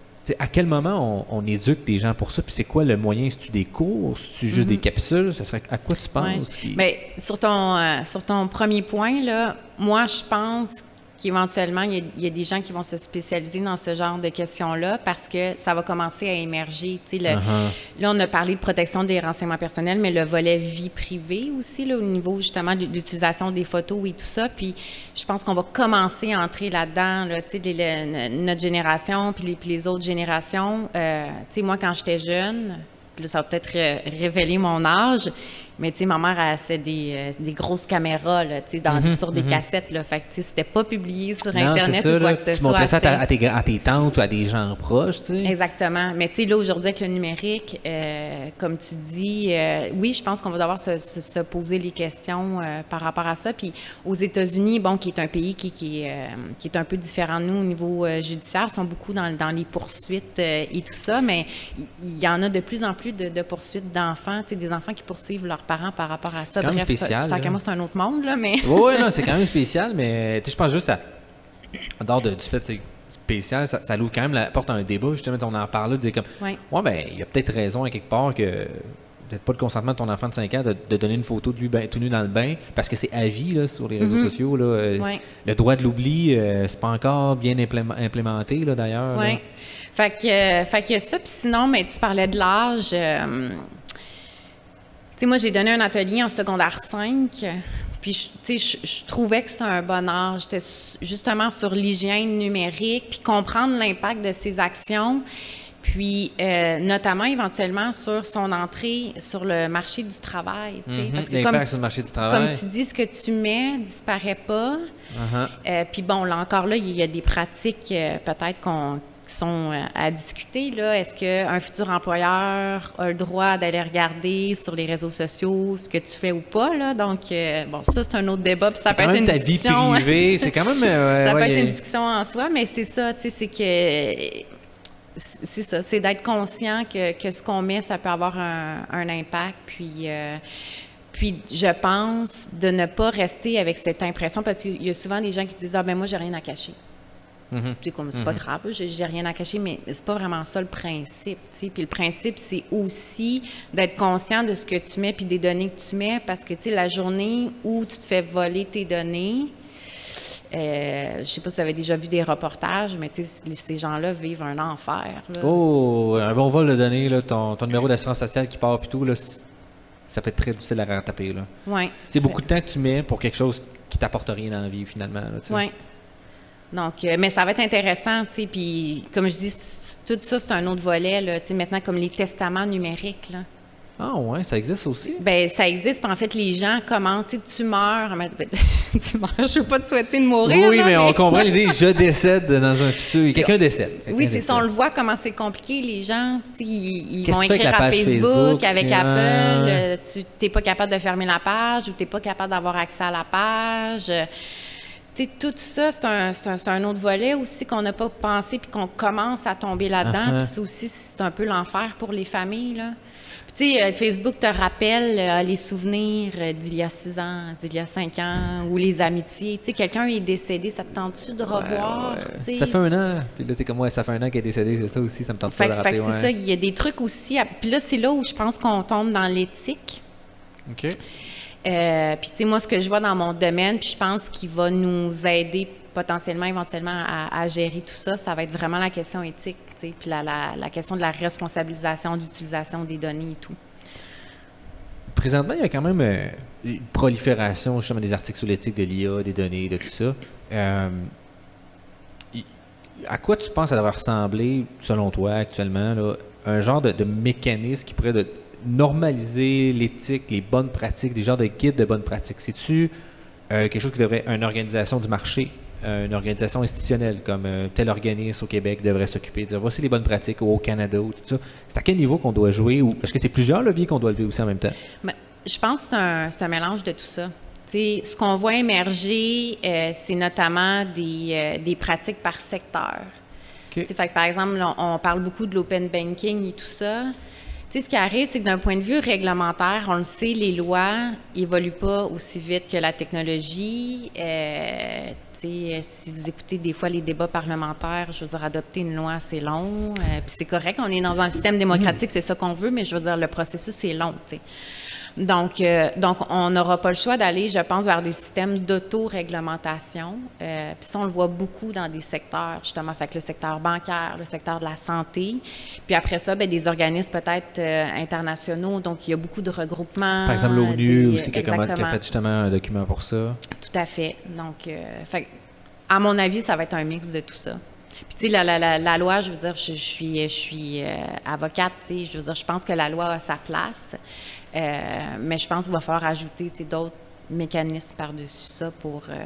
à quel moment on, on éduque des gens pour ça? Puis c'est quoi le moyen? C'est-tu des cours? C'est-tu juste mm-hmm. des capsules? Ça serait, à quoi tu penses? Ouais. Qui... Bien, sur ton, euh, sur ton premier point, là, moi, je pense qu'éventuellement, il y, a, il y a des gens qui vont se spécialiser dans ce genre de questions-là parce que ça va commencer à émerger. Tu sais, le, uh-huh. Là, on a parlé de protection des renseignements personnels, mais le volet vie privée aussi, là, au niveau justement de l'utilisation des photos et tout ça. Puis je pense qu'on va commencer à entrer là-dedans, là, tu sais, les, les, notre génération puis les, puis les autres générations. Euh, tu sais, moi, quand j'étais jeune, là, ça va peut-être ré révéler mon âge, Mais tu sais, ma mère, elle, c'est des, euh, des grosses caméras, là, tu sais, dans, Mm-hmm, sur des mm-hmm. cassettes, là. Fait que, tu sais, c'était pas publié sur Non, Internet c'est ça, ou quoi là. que ce Tu soit. montrais ça à, ta- tu sais. à tes, à tes tantes ou à des gens proches, tu sais. Exactement. Mais tu sais, là, aujourd'hui, avec le numérique, euh, comme tu dis, euh, oui, je pense qu'on va devoir se, se, se poser les questions euh, par rapport à ça. Puis aux États-Unis, bon, qui est un pays qui, qui, euh, qui est un peu différent de nous au niveau euh, judiciaire, sont beaucoup dans, dans les poursuites euh, et tout ça, mais il y, y en a de plus en plus de, de poursuites d'enfants, tu sais, des enfants qui poursuivent leurs parents par rapport à ça. Quand même Bref, spécial, ça, tant là. qu'à moi, c'est un autre monde, là, mais... Oui, ouais, non, c'est quand même spécial, mais tu sais, je pense juste à. En dehors de- du fait que c'est spécial, ça, ça ouvre quand même la porte à un débat. Justement, on en parle là, de dire comme. Ouais. Ouais, ben, il y a peut-être raison à quelque part que. Peut-être pas le consentement de ton enfant de cinq ans de, de donner une photo de lui ben, tout nu dans le bain, parce que c'est à vie là, sur les réseaux Mhm. sociaux. Là, euh, Ouais. Le droit de l'oubli, euh, c'est pas encore bien implé- implémenté là, d'ailleurs. là. Oui. Fait que, euh, fait qu'il y a ça. Puis sinon, mais tu parlais de l'âge. euh, tu sais, moi, j'ai donné un atelier en secondaire cinq. Puis, je- tu sais, je, je trouvais que c'était un bon âge. C'était su- justement sur l'hygiène numérique, puis comprendre l'impact de ses actions. Puis, euh, notamment, éventuellement, sur son entrée sur le marché du travail. tu sais. Mhm. Parce que L'impact comme sur le tu- marché du travail. Comme tu dis, ce que tu mets disparaît pas. Uh-huh. Euh, puis bon, là encore, là, il y a des pratiques euh, peut-être qu'on, qui sont euh, à discuter. Là. Est-ce qu'un futur employeur a le droit d'aller regarder sur les réseaux sociaux ce que tu fais ou pas? Là? Donc, euh, bon, ça, c'est un autre débat. Puis ça peut Quand être même une ta vie discussion. privée, c'est quand même. euh, ça ouais, peut être y a- une discussion en soi, mais c'est ça, tu sais, c'est que. C'est ça, c'est d'être conscient que, que ce qu'on met, ça peut avoir un, un impact. Puis, euh, puis, je pense de ne pas rester avec cette impression, parce qu'il y a souvent des gens qui disent « Ah, ben moi, j'ai rien à cacher. Mhm. C'est comme, c'est pas grave, j'ai, j'ai rien à cacher, mais c'est pas vraiment ça le principe. tu sais. Puis le principe, c'est aussi d'être conscient de ce que tu mets puis des données que tu mets, parce que, tu sais, la journée où tu te fais voler tes données, euh, je sais pas si vous avez déjà vu des reportages, mais tu sais, ces gens-là vivent un enfer. Là. Oh, un bon vol de données, là, ton, ton numéro d'assurance sociale qui part puis tout, là, c- ça peut être très difficile à rattraper. Là. Ouais. C'est beaucoup de temps que tu mets pour quelque chose qui t'apporte rien dans la vie, finalement. Là, tu sais. Oui. Donc, euh, mais ça va être intéressant, tu sais, puis comme je dis, c- tout ça, c'est un autre volet, là, tu sais, maintenant, comme les testaments numériques, là. Ah ouais, ça existe aussi. Ben ça existe, puis en fait, les gens commentent, tu sais, tu meurs, mais- tu meurs, je veux pas te souhaiter de mourir, Oui, là, mais on comprend l'idée, je décède dans un futur. Quelqu'un décède. Oui, Quelqu'un c'est ça, on décède. le voit comment c'est compliqué, les gens, tu sais, ils, ils Qu'est-ce vont que tu fais avec écrire la à page Facebook, Facebook, avec si, Apple, euh, euh, tu t'es pas capable de fermer la page ou t'es pas capable d'avoir accès à la page. euh, Tu sais, tout ça, c'est un, c'est un, c'est un autre volet aussi qu'on n'a pas pensé puis qu'on commence à tomber là-dedans. Uh-huh. Puis ça aussi, c'est un peu l'enfer pour les familles, là. Puis tu sais, euh, Facebook te rappelle euh, les souvenirs euh, d'il y a six ans, d'il y a cinq ans, ou les amitiés. Tu sais, quelqu'un est décédé, ça te tente-tu de revoir? Ouais, ouais. tu sais? Ça fait un an. Puis là, t'es comme, ouais, ça fait un an qu'il est décédé, c'est ça aussi, ça me tente Fait, pas de que- fait rappeler. que c'est ouais. ça, il y a des trucs aussi. à- Puis là, c'est là où je pense qu'on tombe dans l'éthique. OK. Euh, puis, tu sais, moi, ce que je vois dans mon domaine, puis je pense qu'il va nous aider potentiellement, éventuellement, à, à gérer tout ça, ça va être vraiment la question éthique, tu sais, puis la, la, la question de la responsabilisation d'utilisation des données et tout. Présentement, il y a quand même euh, une prolifération justement des articles sur l'éthique de l'I A, des données, de tout ça. Euh, y- à quoi tu penses ça devrait ressembler, selon toi, actuellement, là, un genre de, de mécanisme qui pourrait de normaliser l'éthique, les bonnes pratiques, des genres de guides de bonnes pratiques? C'est-tu euh, quelque chose qui devrait, une organisation du marché, euh, une organisation institutionnelle, comme euh, tel organisme au Québec devrait s'occuper, dire voici les bonnes pratiques, ou au Canada, ou tout ça. C'est à quel niveau qu'on doit jouer, ou est-ce que c'est plusieurs leviers qu'on doit lever aussi en même temps? Mais je pense que c'est un, c'est un mélange de tout ça. Tu sais, ce qu'on voit émerger, euh, c'est notamment des, euh, des pratiques par secteur. OK. Tu sais, fait que, par exemple, là, on parle beaucoup de l'open banking et tout ça. Tu sais, ce qui arrive, c'est que d'un point de vue réglementaire, on le sait, les lois n'évoluent pas aussi vite que la technologie. Euh, tu sais, si vous écoutez des fois les débats parlementaires, je veux dire, adopter une loi, c'est long. Euh, puis c'est correct, on est dans un système démocratique, c'est ça qu'on veut, mais je veux dire, le processus, c'est long, tu sais. Donc, euh, donc, on n'aura pas le choix d'aller, je pense, vers des systèmes d'auto-réglementation. Euh, puis ça, on le voit beaucoup dans des secteurs, justement, fait que le secteur bancaire, le secteur de la santé. Puis après ça, bien, des organismes peut-être euh, internationaux. Donc, il y a beaucoup de regroupements. Par exemple, l'ONU des- aussi, qui a, commen- qui a exactement. fait justement un document pour ça. Tout à fait. Donc, euh, fait, que, à mon avis, ça va être un mix de tout ça. Puis, tu sais, la, la, la, la loi, je veux dire, je, je suis, je suis euh, avocate, tu sais, je veux dire, je pense que la loi a sa place. Euh, mais je pense qu'il va falloir ajouter d'autres mécanismes par-dessus ça pour, euh,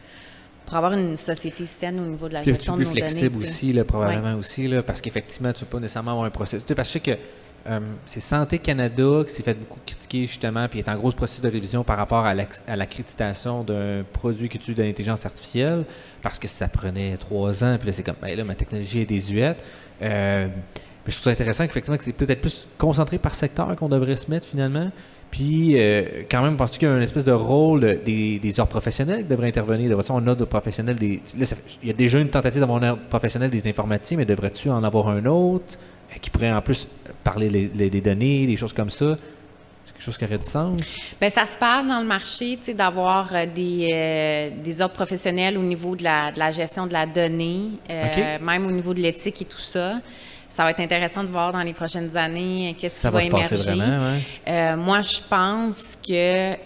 pour avoir une société saine au niveau de la gestion de nos données. Plus flexible aussi, là, probablement ouais. aussi, là, parce qu'effectivement, tu ne peux pas nécessairement avoir un processus. Tu sais, parce que je sais que euh, c'est Santé Canada qui s'est fait beaucoup critiquer, justement, puis est en grosse processus de révision par rapport à l'accréditation d'un produit qui utilise de l'intelligence artificielle, parce que ça prenait trois ans, puis là, c'est comme, ben là, ma technologie est désuète. Euh, mais je trouve ça intéressant qu'effectivement, que c'est peut-être plus concentré par secteur qu'on devrait se mettre, finalement. Puis, euh, quand même, penses-tu qu'il y a une espèce de rôle des, des ordres professionnels qui devraient intervenir? Devrait-tu avoir un ordre professionnel des... Là, ça, il y a déjà une tentative d'avoir un ordre professionnel des informaticiens, mais devrais-tu en avoir un autre euh, qui pourrait en plus parler les, les, des données, des choses comme ça? C'est quelque chose qui aurait du sens? Bien, ça se parle dans le marché, tu sais, d'avoir euh, des, euh, des ordres professionnels au niveau de la, de la gestion de la donnée, euh, okay. même au niveau de l'éthique et tout ça. Ça va être intéressant de voir dans les prochaines années qu'est-ce qui va, va émerger. Vraiment, ouais. euh, moi, je pense que,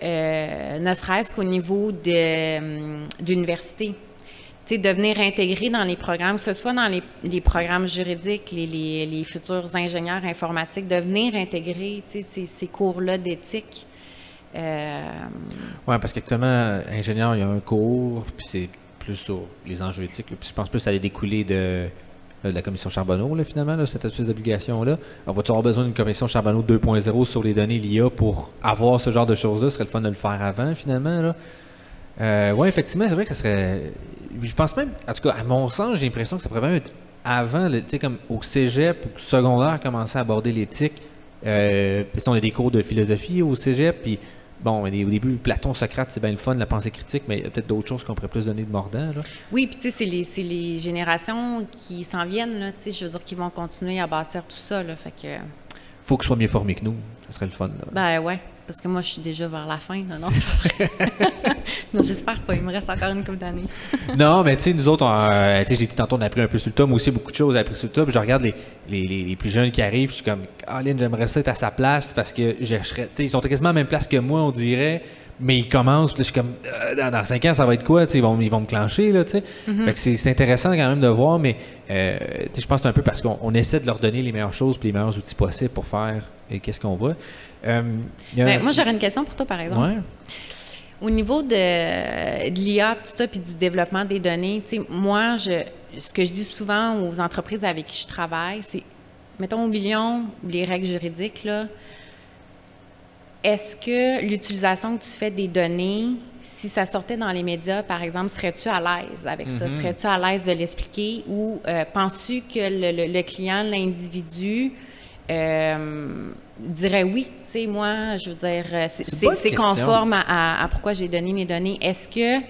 euh, ne serait-ce qu'au niveau de, euh, de l'université, tu sais, de venir intégrer dans les programmes, que ce soit dans les, les programmes juridiques, les, les, les futurs ingénieurs informatiques, de venir intégrer, tu sais, ces, ces cours-là d'éthique. Euh... Oui, parce qu'actuellement, ingénieur, il y a un cours, puis c'est plus sur les enjeux éthiques, puis je pense plus que ça allait découler de... de la commission Charbonneau, là, finalement, là, cette espèce d'obligation-là. On va-tu avoir besoin d'une commission Charbonneau deux point zéro sur les données l'I A pour avoir ce genre de choses-là? Ce serait le fun de le faire avant, finalement, là. Euh, oui, effectivement, c'est vrai que ça serait... Je pense même, en tout cas, à mon sens, j'ai l'impression que ça pourrait même être avant, tu sais, comme au cégep, au secondaire, commencer à aborder l'éthique. Euh, puis on a des cours de philosophie au cégep, puis bon, au début, Platon, Socrate, c'est bien le fun, la pensée critique, mais il y a peut-être d'autres choses qu'on pourrait plus donner de mordant, là. Oui, puis tu sais, c'est les, c'est les générations qui s'en viennent, là, tu sais, je veux dire, qui vont continuer à bâtir tout ça, là, fait que... Faut qu'ils soient mieux formés que nous, ça serait le fun, là. Ben ouais, parce que moi, je suis déjà vers la fin, là, non, c'est vrai. Non, j'espère pas, il me reste encore une couple d'années. Non, mais tu sais, nous autres, euh, tu sais, je l'ai dit tantôt, on a appris un peu sur le tas, moi aussi, beaucoup de choses, j'ai appris sur le tas, puis je regarde les, les, les, les plus jeunes qui arrivent, je suis comme, ah, Lynn, j'aimerais ça être à sa place, parce que je serais, tu sais, ils sont quasiment à la même place que moi, on dirait, mais ils commencent, puis là, je suis comme, euh, dans, dans cinq ans, ça va être quoi, tu sais, ils vont, ils vont me clencher, là, tu sais. Mm-hmm. Fait que c'est, c'est intéressant quand même de voir, mais, euh, tu sais, je pense que c'est un peu parce qu'on on essaie de leur donner les meilleures choses, puis les meilleurs outils possibles pour faire, et qu'est-ce qu'on voit. Euh, a... ben, moi, j'aurais une question pour toi, par exemple. Ouais. Au niveau de, de l'I A, tout ça, puis du développement des données, tu sais, moi, je, ce que je dis souvent aux entreprises avec qui je travaille, c'est, mettons, au million, les règles juridiques, là, est-ce que l'utilisation que tu fais des données, si ça sortait dans les médias, par exemple, serais-tu à l'aise avec ça? Mm-hmm. Serais-tu à l'aise de l'expliquer? Ou euh, penses-tu que le, le, le client, l'individu, euh, dirait oui? Tu sais, moi, je veux dire, c'est, c'est, c'est conforme à, à, à pourquoi j'ai donné mes données. Est-ce que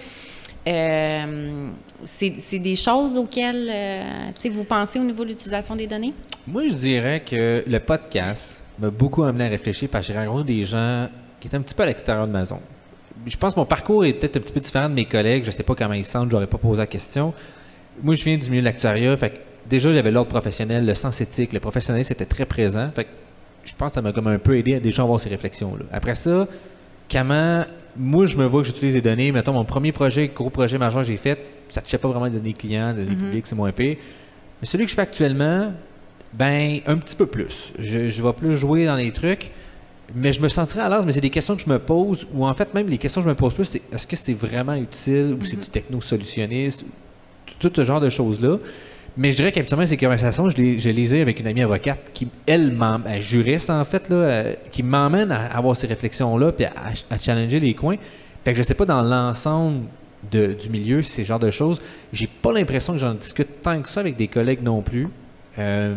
euh, c'est, c'est des choses auxquelles euh, tu sais, vous pensez au niveau de l'utilisation des données? Moi, je dirais que le podcast m'a beaucoup amené à réfléchir parce que j'ai rencontré des gens qui étaient un petit peu à l'extérieur de ma zone. Je pense que mon parcours est peut-être un petit peu différent de mes collègues. Je ne sais pas comment ils se sentent, je n'aurais pas posé la question. Moi, je viens du milieu de l'actuariat. Fait que déjà, j'avais l'ordre professionnel, le sens éthique, le professionnalisme c'était très présent. Fait que je pense que ça m'a comme un peu aidé à déjà avoir ces réflexions-là. Après ça, comment moi, je me vois que j'utilise des données. Mettons, mon premier projet, gros projet majeur que j'ai fait, ça ne touchait pas vraiment les données clients, les données mm-hmm. publiques, c'est moins pire. Mais celui que je fais actuellement, ben un petit peu plus. Je, je vais plus jouer dans les trucs, mais je me sentirais à l'aise, mais c'est des questions que je me pose, ou en fait, même les questions que je me pose plus, c'est est-ce que c'est vraiment utile, ou mm-hmm. c'est du techno-solutionniste, tout, tout ce genre de choses-là. Mais je dirais qu'habituellement, ces conversations, je les, je les ai avec une amie avocate qui, elle, elle juriste en fait, là, euh, qui m'emmène à avoir ces réflexions-là, puis à, à challenger les coins. Fait que je sais pas dans l'ensemble de, du milieu, ces genres de choses, j'ai pas l'impression que j'en discute tant que ça avec des collègues non plus. Euh,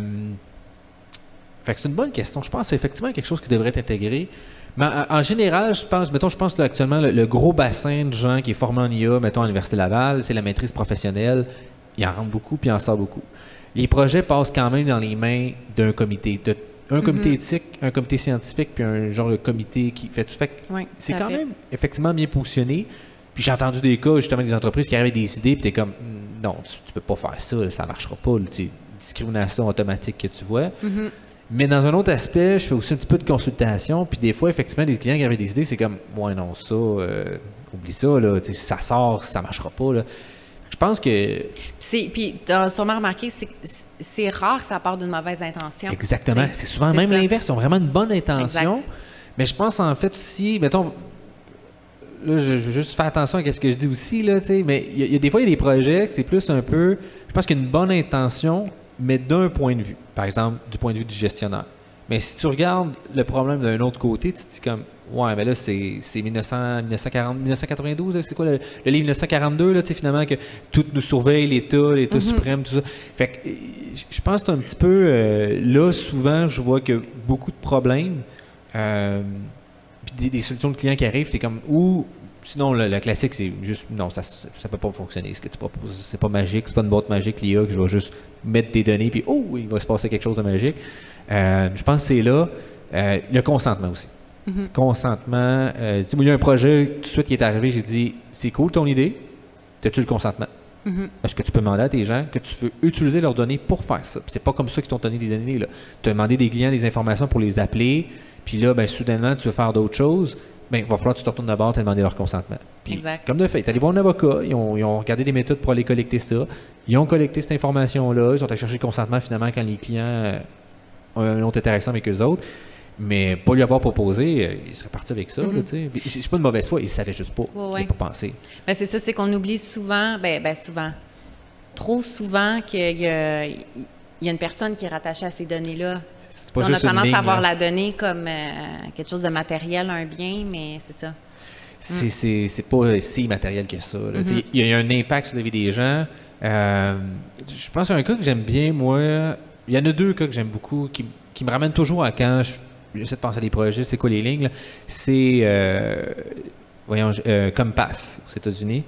fait que c'est une bonne question. Je pense que c'est effectivement quelque chose qui devrait être intégré. Mais en, en général, je pense, mettons, je pense là, actuellement, le, le gros bassin de gens qui est formé en I A, mettons, à l'Université Laval, c'est la maîtrise professionnelle. Il en rentre beaucoup, puis il en sort beaucoup. Les projets passent quand même dans les mains d'un comité. De, un comité mm-hmm. éthique, un comité scientifique, puis un genre de comité qui fait tout. Fait que oui, c'est quand fait. même effectivement bien positionné. Puis j'ai entendu des cas, justement, des entreprises qui arrivent avec des idées, puis t'es comme, non, tu, tu peux pas faire ça, là, ça marchera pas, là, tu, discrimination automatique que tu vois. Mm-hmm. Mais dans un autre aspect, je fais aussi un petit peu de consultation, puis des fois, effectivement, des clients qui avaient des idées, c'est comme, ouais, non, ça, euh, oublie ça, là, ça sort, ça marchera pas, là. Je pense que... C'est, puis, tu as sûrement remarqué, c'est, c'est rare que ça part d'une mauvaise intention. Exactement. C'est, c'est souvent c'est même ça. l'inverse. Ils ont vraiment une bonne intention, exact. Mais je pense en fait aussi, mettons, là, je, je veux juste faire attention à ce que je dis aussi, là, tu sais, mais il y, y a des fois, il y a des projets que c'est plus un peu, je pense qu'il y a une bonne intention, mais d'un point de vue. Par exemple, du point de vue du gestionnaire. Mais si tu regardes le problème d'un autre côté, tu te dis comme, ouais, mais là, c'est mille neuf cents, mille neuf cent quarante, mille neuf cent quatre-vingt-douze, c'est quoi le, le livre mille neuf cent quarante-deux, là, tu sais, finalement, que tout nous surveille, l'État, l'État mm-hmm. suprême, tout ça. Fait que je pense que c'est un petit peu, euh, là, souvent, je vois que beaucoup de problèmes, euh, puis des, des solutions de clients qui arrivent, c'est comme, ou, sinon, le, le classique, c'est juste, non, ça ça peut pas fonctionner, ce que tu proposes. C'est pas magique, c'est pas une boîte magique, l'I A, que je vais juste mettre des données, puis, oh, il va se passer quelque chose de magique. Euh, je pense que c'est là. Euh, le consentement aussi. Mm-hmm. Consentement. Euh, il y a un projet tout de suite qui est arrivé, j'ai dit, c'est cool ton idée, as-tu le consentement? Mm-hmm. Est-ce que tu peux demander à tes gens que tu veux utiliser leurs données pour faire ça? C'est pas comme ça qu'ils t'ont donné des données. Tu as demandé des clients des informations pour les appeler, puis là, ben, soudainement, tu veux faire d'autres choses. Bien, il va falloir que tu te retournes d'abord et demander leur consentement. Puis, exact. Comme de fait, tu es allé voir un avocat, ils ont, ils ont regardé des méthodes pour aller collecter ça, ils ont collecté cette information-là, ils sont allés chercher le consentement finalement quand les clients euh, ont une autre interaction avec eux autres, mais pas lui avoir proposé, euh, il serait parti avec ça. Mm-hmm. C'est pas une mauvaise foi, il ne savait juste pas, ouais, ouais. il n'a pas pensé. Ben, c'est ça, c'est qu'on oublie souvent, ben, ben souvent, trop souvent qu'il y a, il y a une personne qui est rattachée à ces données-là. Pas on a tendance ligne, à voir là. la donnée comme euh, quelque chose de matériel, un bien, mais c'est ça. C'est mm. pas si matériel que ça. Mm-hmm. Il y a un impact sur la vie des gens. Euh, je pense à un cas que j'aime bien, moi. Il y en a deux cas que j'aime beaucoup, qui, qui me ramènent toujours à quand j'essaie de penser à des projets. C'est quoi les lignes? C'est, euh, voyons, euh, Compass aux États-Unis.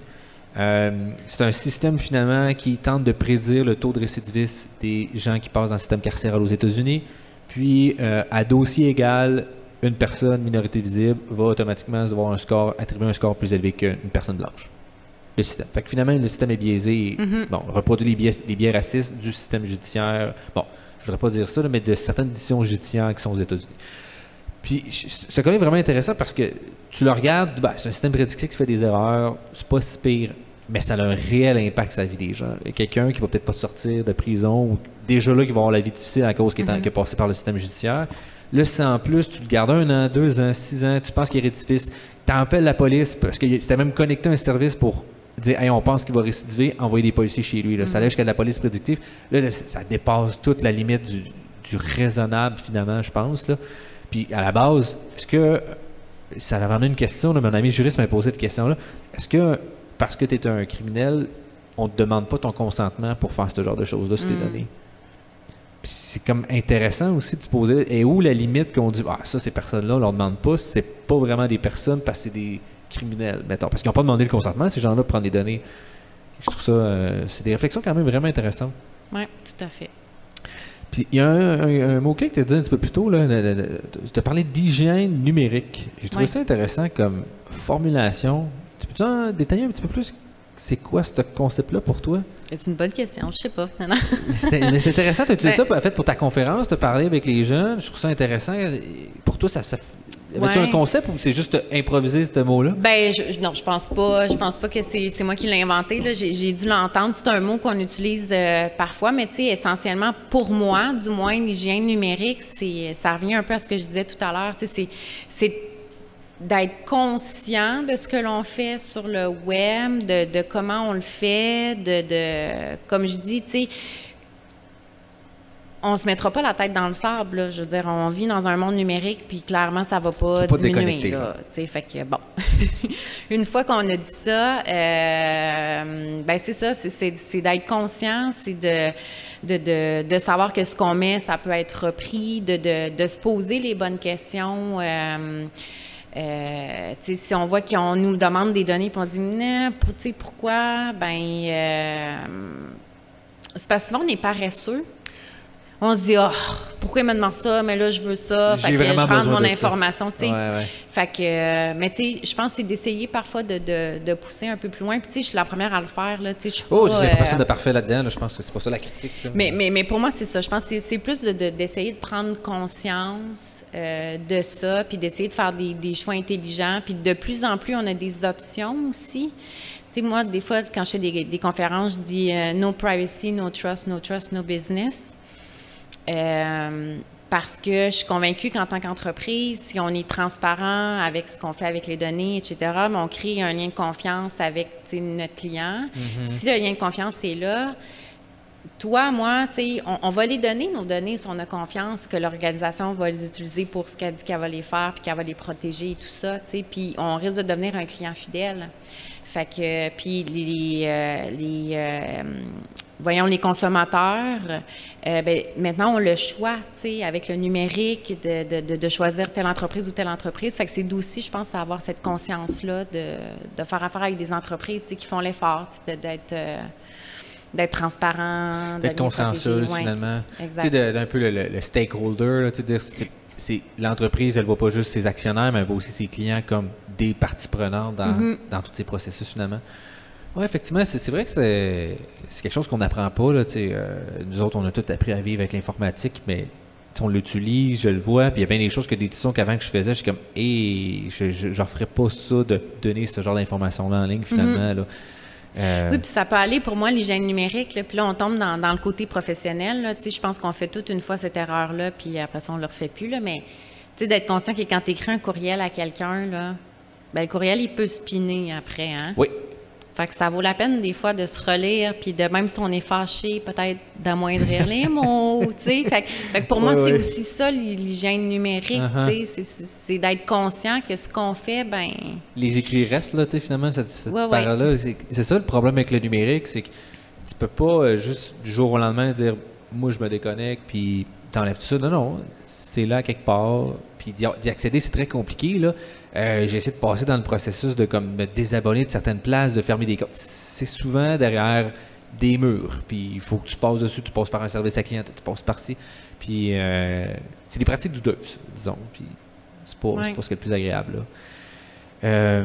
Euh, c'est un système finalement qui tente de prédire le taux de récidivisme des gens qui passent dans le système carcéral aux États-Unis. Puis, euh, à dossier égal, une personne minorité visible va automatiquement avoir un score, attribuer un score plus élevé qu'une personne blanche. Le système. Fait que finalement, le système est biaisé. Mm-hmm. Bon, reproduit les biais, les biais racistes du système judiciaire. Bon, je voudrais pas dire ça, là, mais de certaines décisions judiciaires qui sont aux États-Unis. Puis, ce cas-là est vraiment intéressant parce que tu le regardes, ben, c'est un système prédictif qui fait des erreurs, c'est pas si pire, mais ça a un réel impact sur la vie des gens. Il y a quelqu'un qui va peut-être pas sortir de prison ou déjà là qui va avoir la vie difficile à cause qu'il est, mm-hmm. est passé par le système judiciaire. Là, si en plus, tu le gardes un an, deux ans, six ans, tu penses qu'il est récidiviste, tu appelles la police parce que c'était même connecté à un service pour dire hey, on pense qu'il va récidiver, envoyer des policiers chez lui. Là. Mm-hmm. Ça allait jusqu'à de la police prédictive. Là, ça dépasse toute la limite du, du raisonnable, finalement, je pense. Là. Puis à la base, est-ce que ça avait amené une question, là, mon ami juriste m'a posé cette question-là. Est-ce que parce que tu es un criminel, on ne te demande pas ton consentement pour faire ce genre de choses-là sur tes mm. données? Puis c'est comme intéressant aussi de se poser, et où la limite qu'on dit, ah, ça, ces personnes-là, on ne leur demande pas, c'est pas vraiment des personnes parce que c'est des criminels, mettons. Parce qu'ils n'ont pas demandé le consentement, ces gens-là, pour prendre les données. Je trouve ça, euh, c'est des réflexions quand même vraiment intéressantes. Oui, tout à fait. Puis il y a un, un, un mot-clé que tu as dit un petit peu plus tôt, là, tu as parlé d'hygiène numérique. J'ai trouvé ouais. ça intéressant comme formulation. Tu peux-tu en détailler un petit peu plus? C'est quoi ce concept-là pour toi? C'est une bonne question, je sais pas. Mais c'est intéressant, tu as utilisé ça en fait, pour ta conférence, de parler avec les jeunes. Je trouve ça intéressant. Pour toi, ça, ça avait-tu ouais. un concept ou c'est juste improviser ce mot-là? Ben je, non, je pense pas. Je pense pas que c'est moi qui l'ai inventé. J'ai dû l'entendre. C'est un mot qu'on utilise euh, parfois, mais tu sais, essentiellement, pour moi, du moins, l'hygiène numérique, ça revient un peu à ce que je disais tout à l'heure. Tu sais, c'est d'être conscient de ce que l'on fait sur le web, de, de comment on le fait, de, de comme je dis, tu sais, on se mettra pas la tête dans le sable, là. Je veux dire, on vit dans un monde numérique, puis clairement, ça va pas, pas diminuer, là. Tu sais, fait que, bon, une fois qu'on a dit ça, euh, ben c'est ça, c'est d'être conscient, c'est de, de, de, de savoir que ce qu'on met, ça peut être repris, de, de, de se poser les bonnes questions, euh, Euh, si on voit qu'on nous demande des données puis on dit pour, pourquoi, ben euh, c'est parce que souvent on est paresseux. On se dit oh, pourquoi il me demande ça, mais là je veux ça, fait que je rentre mon information, tu sais. Ouais, ouais. Fait que euh, mais tu sais, je pense que c'est d'essayer parfois de, de, de pousser un peu plus loin. Puis tu sais, je suis la première à le faire là, tu sais, je suis pas. Oh, c'est pas personne de parfait là-dedans, là, je pense que c'est pas ça la critique. Là. Mais, mais mais pour moi c'est ça, je pense que c'est plus d'essayer de, d'essayer de prendre conscience euh, de ça, puis d'essayer de faire des, des choix intelligents, puis de plus en plus on a des options aussi. Tu sais, moi des fois quand je fais des, des conférences, je dis euh, no privacy, no trust, no trust, no business. Euh, parce que je suis convaincue qu'en tant qu'entreprise, si on est transparent avec ce qu'on fait avec les données, et cetera, bien, on crée un lien de confiance avec notre client. Mm-hmm. Si le lien de confiance est là, toi, moi, on, on va les donner, nos données, si on a confiance que l'organisation va les utiliser pour ce qu'elle dit qu'elle va les faire, puis qu'elle va les protéger et tout ça, puis on risque de devenir un client fidèle. Fait que, puis les, euh, les euh, voyons, les consommateurs, euh, ben, maintenant, on a le choix, tu sais, avec le numérique, de, de, de choisir telle entreprise ou telle entreprise. Fait que c'est d'aussi, je pense, à avoir cette conscience-là de, de faire affaire avec des entreprises, tu sais, qui font l'effort, tu sais, d'être... Euh, d'être transparent, d'être consensuel, ouais, finalement. Tu sais, d'un peu le, le, le stakeholder, là, tu sais, dire, c'est, c'est, l'entreprise, elle ne voit pas juste ses actionnaires, mais elle voit aussi ses clients comme des parties prenantes dans, mm-hmm. dans tous ces processus, finalement. Oui, effectivement, c'est, c'est vrai que c'est, c'est quelque chose qu'on n'apprend pas, là, tu sais. Euh, nous autres, on a tout appris à vivre avec l'informatique, mais on l'utilise, je le vois, puis il y a bien des choses que des décisions qu'avant que je faisais, je suis comme, hé, hey, je ne ferais pas ça de donner ce genre d'informations-là en ligne, finalement, mm-hmm. là. Euh... Oui, puis ça peut aller pour moi, l'hygiène numérique. Là, puis là, on tombe dans, dans le côté professionnel. Là, je pense qu'on fait toute une fois cette erreur-là, puis après ça, on ne le refait plus. Là, mais d'être conscient que quand tu écris un courriel à quelqu'un, là, ben, le courriel, il peut spinner après. Hein? Oui. Fait que ça vaut la peine des fois de se relire, puis de même si on est fâché, peut-être d'amoindrir les mots, tu sais. Fait, fait que pour moi, oui, c'est oui. aussi ça l'hygiène numérique, uh-huh. tu sais, c'est, c'est, c'est d'être conscient que ce qu'on fait, ben les écrits restent là, tu sais, finalement, cette, cette oui, parole-là, oui. c'est, c'est ça le problème avec le numérique, c'est que tu peux pas juste du jour au lendemain dire, moi je me déconnecte, puis t'enlèves tout ça. Non, non, c'est là quelque part, puis d'y, d'y accéder, c'est très compliqué, là. Euh, j'ai essayé de passer dans le processus de comme me désabonner de certaines places, de fermer des comptes. C'est souvent derrière des murs. Puis il faut que tu passes dessus, tu passes par un service à client, tu passes par-ci. Puis euh, c'est des pratiques douteuses, disons. Puis c'est pas, ouais. c'est pas ce qui est le plus agréable, là. Euh,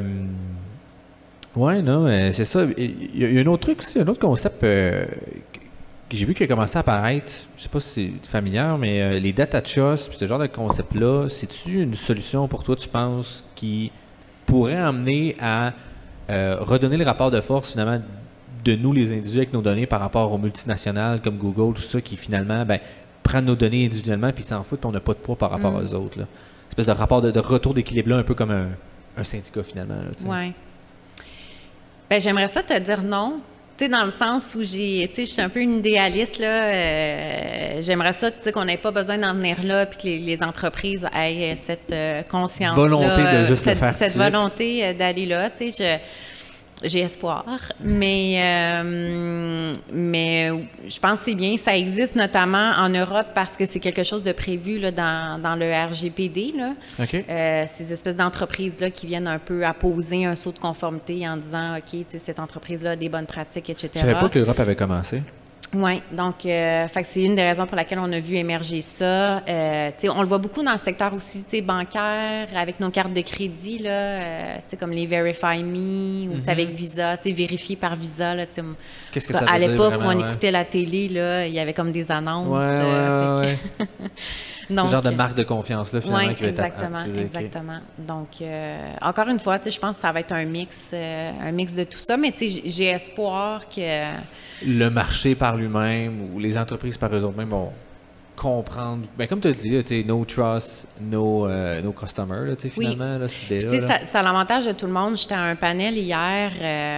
ouais, non, euh, c'est ça. Il y, y a un autre truc aussi, un autre concept euh, que j'ai vu qui a commencé à apparaître. Je sais pas si c'est familier, mais euh, les data shows, puis ce genre de concept-là, c'est-tu une solution pour toi, tu penses, qui pourrait amener à euh, redonner le rapport de force, finalement, de nous, les individus, avec nos données par rapport aux multinationales comme Google, tout ça, qui finalement, ben, prennent nos données individuellement puis s'en foutent, puis on n'a pas de poids par rapport mm. aux autres, là. Une espèce de rapport de, de retour d'équilibre-là, un peu comme un, un syndicat, finalement. Oui. Ben, j'aimerais ça te dire non. Tu sais, dans le sens où j'ai, tu sais, je suis un peu une idéaliste, là. Euh, j'aimerais ça, tu sais, qu'on n'ait pas besoin d'en venir là, puis que les, les entreprises aient cette euh, conscience-là. Volonté de juste cette, le faire. Cette volonté euh, d'aller là, tu sais, je, j'ai espoir. Mais, euh, mais je pense que c'est bien. Ça existe notamment en Europe parce que c'est quelque chose de prévu là, dans, dans le R G P D, là. Okay. Euh, ces espèces d'entreprises-là qui viennent un peu apposer un saut de conformité en disant, OK, tu sais, cette entreprise-là a des bonnes pratiques, et cetera. Je ne savais pas que l'Europe avait commencé. Oui, donc euh, fait que c'est une des raisons pour laquelle on a vu émerger ça. Euh, on le voit beaucoup dans le secteur aussi bancaire, avec nos cartes de crédit, là, euh, comme les Verify Me, ou mm-hmm. avec Visa, vérifié par Visa. Là, Qu'est-ce que ça veut à dire, l'époque vraiment, où on ouais. écoutait la télé, là, il y avait comme des annonces. Ouais, euh, ouais, ouais. Donc, le genre de marque de confiance, là, finalement, oui, qui va exactement, être exactement. Okay. Donc, euh, encore une fois, je pense que ça va être un mix, euh, un mix de tout ça, mais j'ai espoir que... Le marché par lui-même ou les entreprises par eux-mêmes vont comprendre. Ben, comme tu as dit, no trust, no, uh, no customer, là, finalement, oui. là, cette idée-là. Là. Ça, ça a l'avantage de tout le monde. J'étais à un panel hier, euh,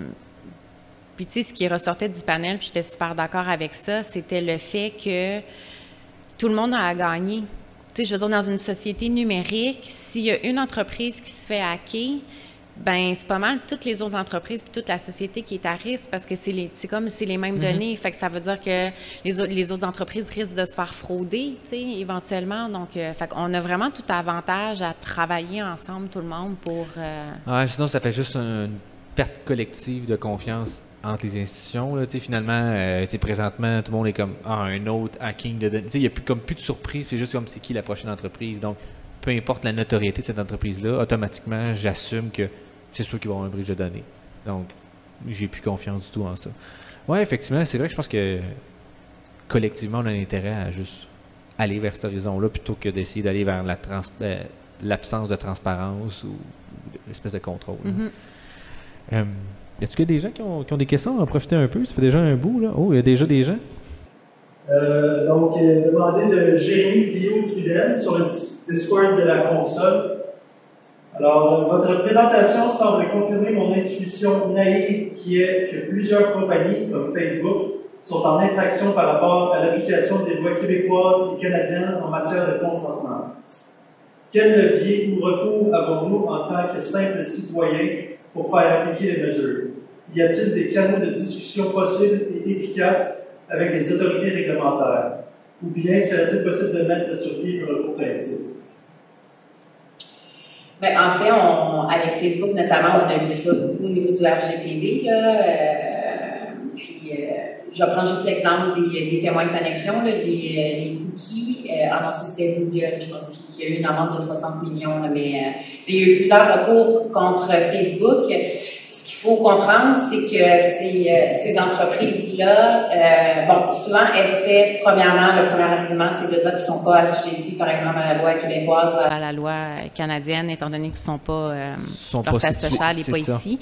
puis tu sais, ce qui ressortait du panel, puis j'étais super d'accord avec ça, c'était le fait que tout le monde a à gagner. Tu sais, je veux dire, dans une société numérique, s'il y a une entreprise qui se fait hacker, ben c'est pas mal toutes les autres entreprises puis toute la société qui est à risque parce que c'est les c'est comme c'est les mêmes mm-hmm. données, fait que ça veut dire que les autres les autres entreprises risquent de se faire frauder, tu sais, éventuellement. Donc euh, fait qu'on a vraiment tout avantage à travailler ensemble tout le monde pour euh... ouais, sinon ça fait juste une perte collective de confiance entre les institutions, là, tu sais, finalement, euh, tu sais, présentement, tout le monde est comme ah, un autre hacking de données, tu sais, il n'y a plus comme plus de surprise, c'est juste comme c'est qui la prochaine entreprise. Donc peu importe la notoriété de cette entreprise-là, automatiquement, j'assume que c'est sûr qu'ils vont avoir un bridge de données. Donc, j'ai plus confiance du tout en ça. Oui, effectivement, c'est vrai que je pense que collectivement, on a un intérêt à juste aller vers cet horizon-là plutôt que d'essayer d'aller vers la trans euh, l'absence de transparence ou, ou l'espèce de contrôle. Mm-hmm. euh, y a-t-il des gens qui ont, qui ont des questions? On va en profiter un peu. Ça fait déjà un bout, là. Oh, il y a déjà des gens? Euh, donc, euh, demandé de Jérémy Fillot-Trudel sur le Discord de la console. Alors, votre présentation semble confirmer mon intuition naïve qui est que plusieurs compagnies, comme Facebook, sont en infraction par rapport à l'application des lois québécoises et canadiennes en matière de consentement. Quel levier ou recours avons-nous en tant que simples citoyens pour faire appliquer les mesures? Y a-t-il des canaux de discussion possibles et efficaces avec les autorités réglementaires? Ou bien serait-il possible de mettre sur pied un recours collectif? Ben, en fait, on, avec Facebook notamment, on a vu ça beaucoup au niveau du R G P D. Là, euh, puis, euh, je vais prendre juste l'exemple des, des témoins de connexion, là, les, les cookies. Euh, ah non, ça c'était Google, je pense qu'il y a eu une amende de soixante millions, là, mais, euh, mais il y a eu plusieurs recours contre Facebook. Ce qu'il faut comprendre, c'est que ces, euh, ces entreprises-là, euh, bon, souvent essaient, premièrement, le premier argument, c'est de dire qu'ils ne sont pas assujettis, par exemple, à la loi québécoise ou à la loi canadienne, étant donné qu'ils ne sont pas, euh, sont leur pas statut situés, social n'est pas ça. ici.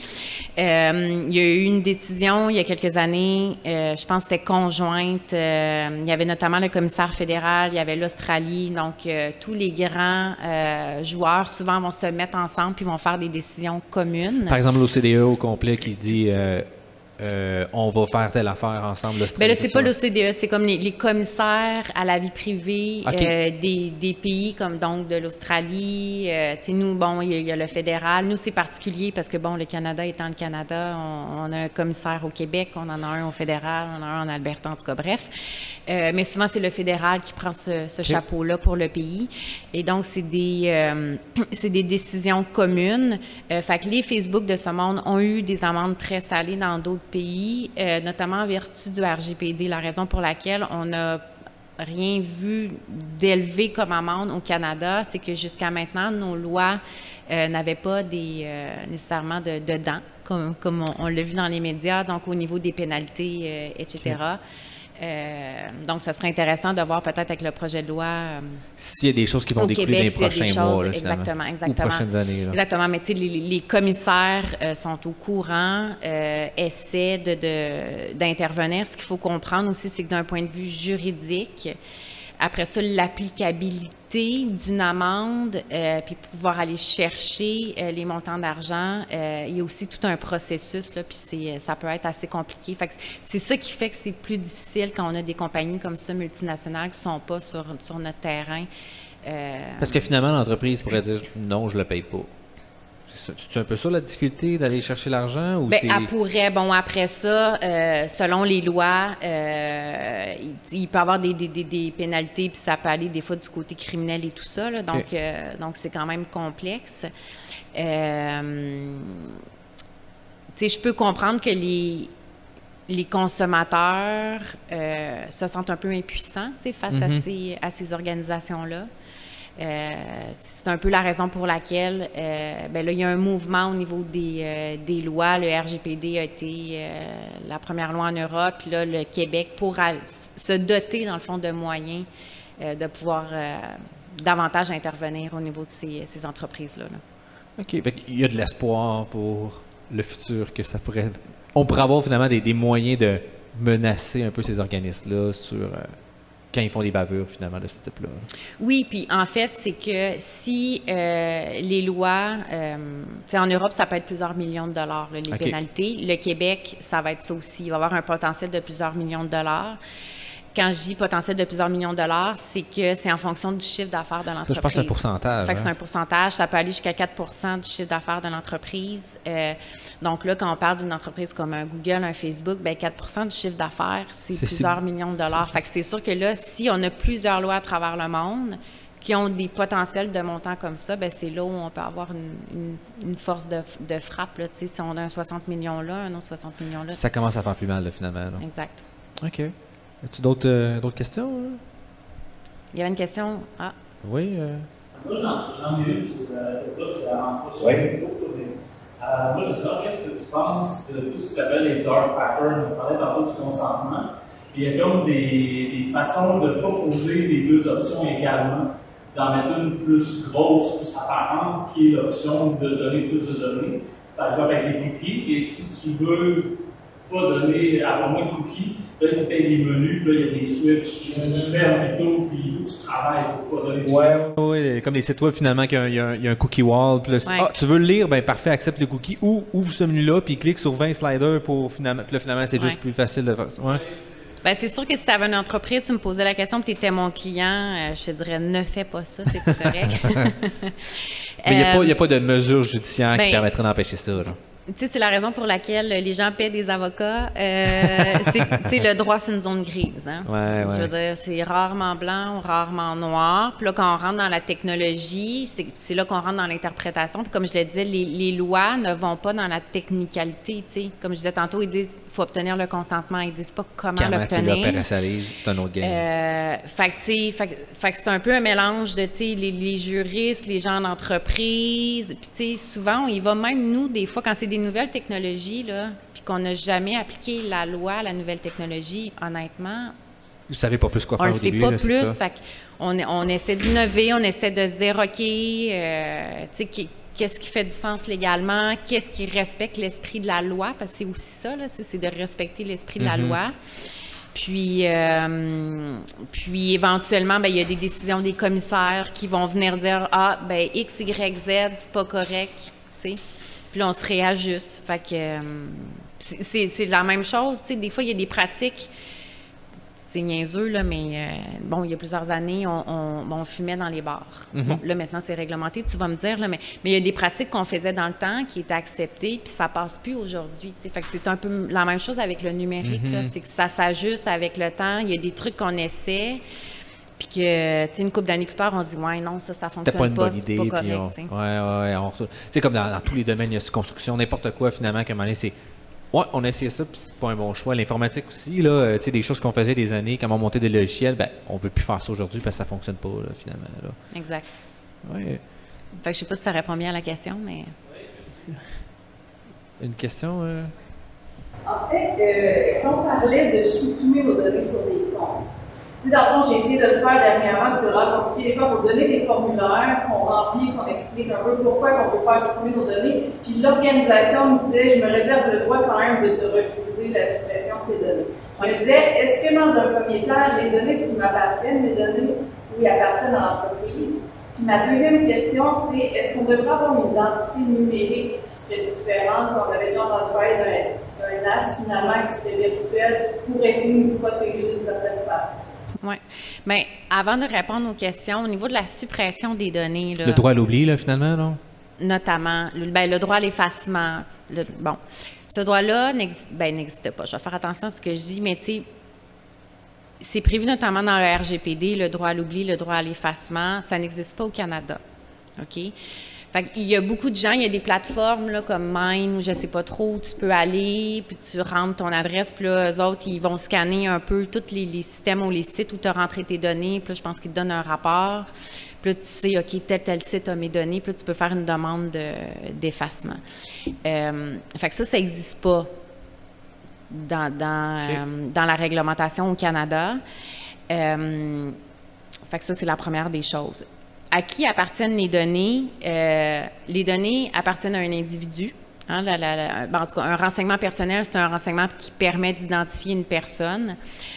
Euh, il y a eu une décision il y a quelques années, euh, je pense que c'était conjointe, euh, il y avait notamment le commissaire fédéral, il y avait l'Australie, donc euh, tous les grands euh, joueurs souvent vont se mettre ensemble puis vont faire des décisions communes. Par exemple, l'O C D E au complet qui dit euh, euh, on va faire telle affaire ensemble. Bien là, c'est pas l'O C D E, c'est comme les, les commissaires à la vie privée okay. euh, des, des pays comme donc de l'Australie. Euh, tu sais, nous, bon, il y, y a le fédéral. Nous, c'est particulier parce que, bon, le Canada étant le Canada, on, on a un commissaire au Québec, on en a un au fédéral, on en a un en Alberta, en tout cas, bref. Euh, mais souvent, c'est le fédéral qui prend ce, ce okay. chapeau-là pour le pays. Et donc, c'est des, euh, c'est des décisions communes. Euh, fait que les Facebook de ce monde ont eu des amendes très salées dans d'autres pays, euh, notamment en vertu du R G P D, la raison pour laquelle on n'a rien vu d'élevé comme amende au Canada, c'est que jusqu'à maintenant, nos lois euh, n'avaient pas des, euh, nécessairement de, de dents, comme, comme on, on l'a vu dans les médias, donc au niveau des pénalités, euh, et cetera. Okay. Euh, donc, ça serait intéressant de voir peut-être avec le projet de loi. Euh, S'il y a des choses qui vont découler dans les prochains choses, mois, là, exactement, exactement. Ou prochaines années. Là. Exactement, mais tu sais, les, les commissaires euh, sont au courant, euh, essaient de, de, d'intervenir. Ce qu'il faut comprendre aussi, c'est que d'un point de vue juridique, après ça, l'applicabilité d'une amende, euh, puis pouvoir aller chercher euh, les montants d'argent, euh, il y a aussi tout un processus, là, puis c'est, ça peut être assez compliqué. Fait que c'est ça qui fait que c'est plus difficile quand on a des compagnies comme ça, multinationales, qui ne sont pas sur, sur notre terrain. Euh, Parce que finalement, l'entreprise pourrait dire « non, je ne le paye pas ». C'est un peu ça la difficulté d'aller chercher l'argent? Ou bien, c'est... elle pourrait, bon, après ça, euh, selon les lois, euh, il, il peut y avoir des, des, des, des pénalités, puis ça peut aller des fois du côté criminel et tout ça, là, donc okay. euh, donc c'est quand même complexe. Euh, tu sais, je peux comprendre que les, les consommateurs euh, se sentent un peu impuissants, tu sais, face mm-hmm. à ces, à ces organisations-là. Euh, c'est un peu la raison pour laquelle euh, ben là, il y a un mouvement au niveau des, euh, des lois. Le R G P D a été euh, la première loi en Europe, puis là, le Québec, pour à, se doter, dans le fond, de moyens euh, de pouvoir euh, davantage intervenir au niveau de ces, ces entreprises-là. Là. OK. Fait il y a de l'espoir pour le futur que ça pourrait... On pourrait avoir finalement des, des moyens de menacer un peu ces organismes-là sur... Euh... quand ils font des bavures, finalement, de ce type-là. Oui, puis en fait, c'est que si euh, les lois, euh, tu sais, en Europe, ça peut être plusieurs millions de dollars, là, les okay. pénalités. Le Québec, ça va être ça aussi. Il va y avoir un potentiel de plusieurs millions de dollars. Quand je dis potentiel de plusieurs millions de dollars, c'est que c'est en fonction du chiffre d'affaires de l'entreprise. Ça, je pense que c'est un pourcentage. Fait que hein? c'est un pourcentage. Ça peut aller jusqu'à quatre pour cent du chiffre d'affaires de l'entreprise. Euh, donc là, quand on parle d'une entreprise comme un Google, un Facebook, bien, quatre pour cent du chiffre d'affaires, c'est, c'est plusieurs si... millions de dollars. Fait que c'est sûr que là, si on a plusieurs lois à travers le monde qui ont des potentiels de montants comme ça, bien, c'est là où on peut avoir une, une, une force de, de frappe. Là. Si on a un soixante millions là, un autre soixante millions là. Ça commence à faire plus mal, là, finalement. Là. Exact. OK. As-tu d'autres, euh, d'autres questions? Hein? Il y avait une question. Ah. Oui. Euh... Moi, j'en, j'en ai une. Euh, c'est vraiment pas sur ouais. Niveau, mais euh, moi, je veux savoir, qu'est-ce que tu penses de tout ce qui s'appelle les dark patterns? On parlait tantôt du consentement. Il y a comme des, des façons de proposer les deux options également, d'en mettre une plus grosse, plus apparente, qui est l'option de donner plus de données. Par exemple, avec les cookies. Et si tu veux pas donner, avoir moins de cookies, Là, il faut que tu aies des menus, puis là, il y a des switches qui tu fermes, puis t'ouvres, puis il faut que tu travailles pour pas donner de Ouais, ouais, comme les sites web finalement, qu'il y a un, il y a un cookie wall. Puis là, Ouais. ah, tu veux le lire, ben parfait, accepte le cookie ou ouvre ce menu-là, puis clique sur vingt sliders pour finalement. Puis là, finalement, c'est Ouais. juste plus facile de faire ça. Ouais. Ben, c'est sûr que si tu avais une entreprise, tu me posais la question, tu étais mon client, euh, je te dirais ne fais pas ça, c'est pas correct. Mais il n'y a, Euh, a pas de mesures judiciaires ben, qui permettraient d'empêcher ça. Là. Tu sais, c'est la raison pour laquelle les gens paient des avocats. Euh, c'est, tu sais, le droit, c'est une zone grise. Hein? Ouais, ouais. Je veux dire, c'est rarement blanc ou rarement noir. Puis là, quand on rentre dans la technologie, c'est, c'est là qu'on rentre dans l'interprétation. Puis comme je le disais, les, les lois ne vont pas dans la technicalité. Tu sais. Comme je disais tantôt, ils disent qu'il faut obtenir le consentement. Ils disent pas comment Comment l'obtenir. tu l'opératialises, c'est un autre game. Euh, fait que, tu sais, fait, que- fait que c'est un peu un mélange de, tu sais, les, les juristes, les gens d'entreprise. Puis, tu sais, souvent, on y va même, nous, des fois, quand c'est des nouvelles technologies, là, puis qu'on n'a jamais appliqué la loi à la nouvelle technologie, honnêtement, Vous savez pas plus quoi on faire ne au sait début. pas là, c'est plus. ça. Fait qu'on on essaie d'innover, on essaie de se dire, OK, euh, tu sais, qui- qu'est-ce qui fait du sens légalement, qu'est-ce qui respecte l'esprit de la loi, parce que c'est aussi ça, là, c'est c'est de respecter l'esprit de la Mhm. loi. Puis, euh, puis éventuellement, ben, il y a des décisions des commissaires qui vont venir dire, ah, ben X, Y, Z, c'est pas correct, tu sais. Puis là, on se réajuste. Fait que euh, c'est- c'est c'est la même chose, tu sais. Des fois, il y a des pratiques, c'est niaiseux, là, mais euh, bon, il y a plusieurs années, on, on, bon, on fumait dans les bars. Bon, là, maintenant, c'est réglementé, tu vas me dire, là, mais, mais il y a des pratiques qu'on faisait dans le temps qui étaient acceptées, puis ça passe plus aujourd'hui, tu sais. Fait que c'est un peu la même chose avec le numérique, là, c'est que ça s'ajuste avec le temps. Il y a des trucs qu'on essaie, puis que, tu sais, une couple d'années plus tard, on se dit, ouais, non, ça, ça C'était fonctionne pas une pas, bonne c'est idée. pas puis correct, on- tu sais. ouais, ouais, ouais, on retourne- Tu sais, comme dans, dans tous les domaines, il y a construction, n'importe quoi, finalement, qu'à un moment donné, c'est. Ouais, on a essayé ça, puis c'est pas un bon choix. L'informatique aussi, là, euh, tu sais, des choses qu'on faisait des années, quand on montait des logiciels, ben, on veut plus faire ça aujourd'hui parce que ça fonctionne pas, là, finalement. Là. Exact. Ouais. Fait que je sais pas si ça répond bien à la question, mais... Une question? euh? En fait, euh, quand on parlait de supprimer vos données sur des comptes, tu sais, dans le fond, j'ai essayé de le faire dernièrement, puis c'est vraiment compliqué. Des fois, il faut donner des formulaires qu'on remplit, qu'on explique un peu pourquoi on peut faire supprimer nos données. Puis l'organisation me disait, je me réserve le droit quand même de te refuser la suppression de tes données. Je me disais, est-ce que dans un premier temps, les données, est-ce qu'ils m'appartiennent, les données, ou ils appartiennent à l'entreprise? Puis ma deuxième question, c'est est-ce qu'on devrait avoir une identité numérique qui serait différente? On avait déjà entendu parler d'un, d'un N A S finalement qui serait virtuel pour essayer de nous protéger d'une certaine façon. Oui. Mais avant de répondre aux questions, au niveau de la suppression des données, là, Le droit à l'oubli, là, finalement, non? notamment, le, ben, le droit à l'effacement, le- bon, ce droit-là n'exi- ben, n'existe pas. Je vais faire attention à ce que je dis, mais tu sais, c'est prévu notamment dans le R G P D, le droit à l'oubli, le droit à l'effacement. Ça n'existe pas au Canada. OK? Fait qu'il y a beaucoup de gens, il y a des plateformes là, comme Mine, où je ne sais pas trop où tu peux aller, puis tu rentres ton adresse, puis là, eux autres, ils vont scanner un peu tous les, les systèmes ou les sites où tu as rentré tes données, puis là, je pense qu'ils te donnent un rapport. Puis là, tu sais, OK, tel, tel site a mes données, puis là, tu peux faire une demande de- d'effacement. Euh, fait que ça, ça n'existe pas dans, dans, OK. euh, dans la réglementation au Canada. Euh, fait que ça, c'est la première des choses. À qui appartiennent les données? Euh, les données appartiennent à un individu. Hein, la- la- la- ben, en tout cas, un renseignement personnel, c'est un renseignement qui permet d'identifier une personne.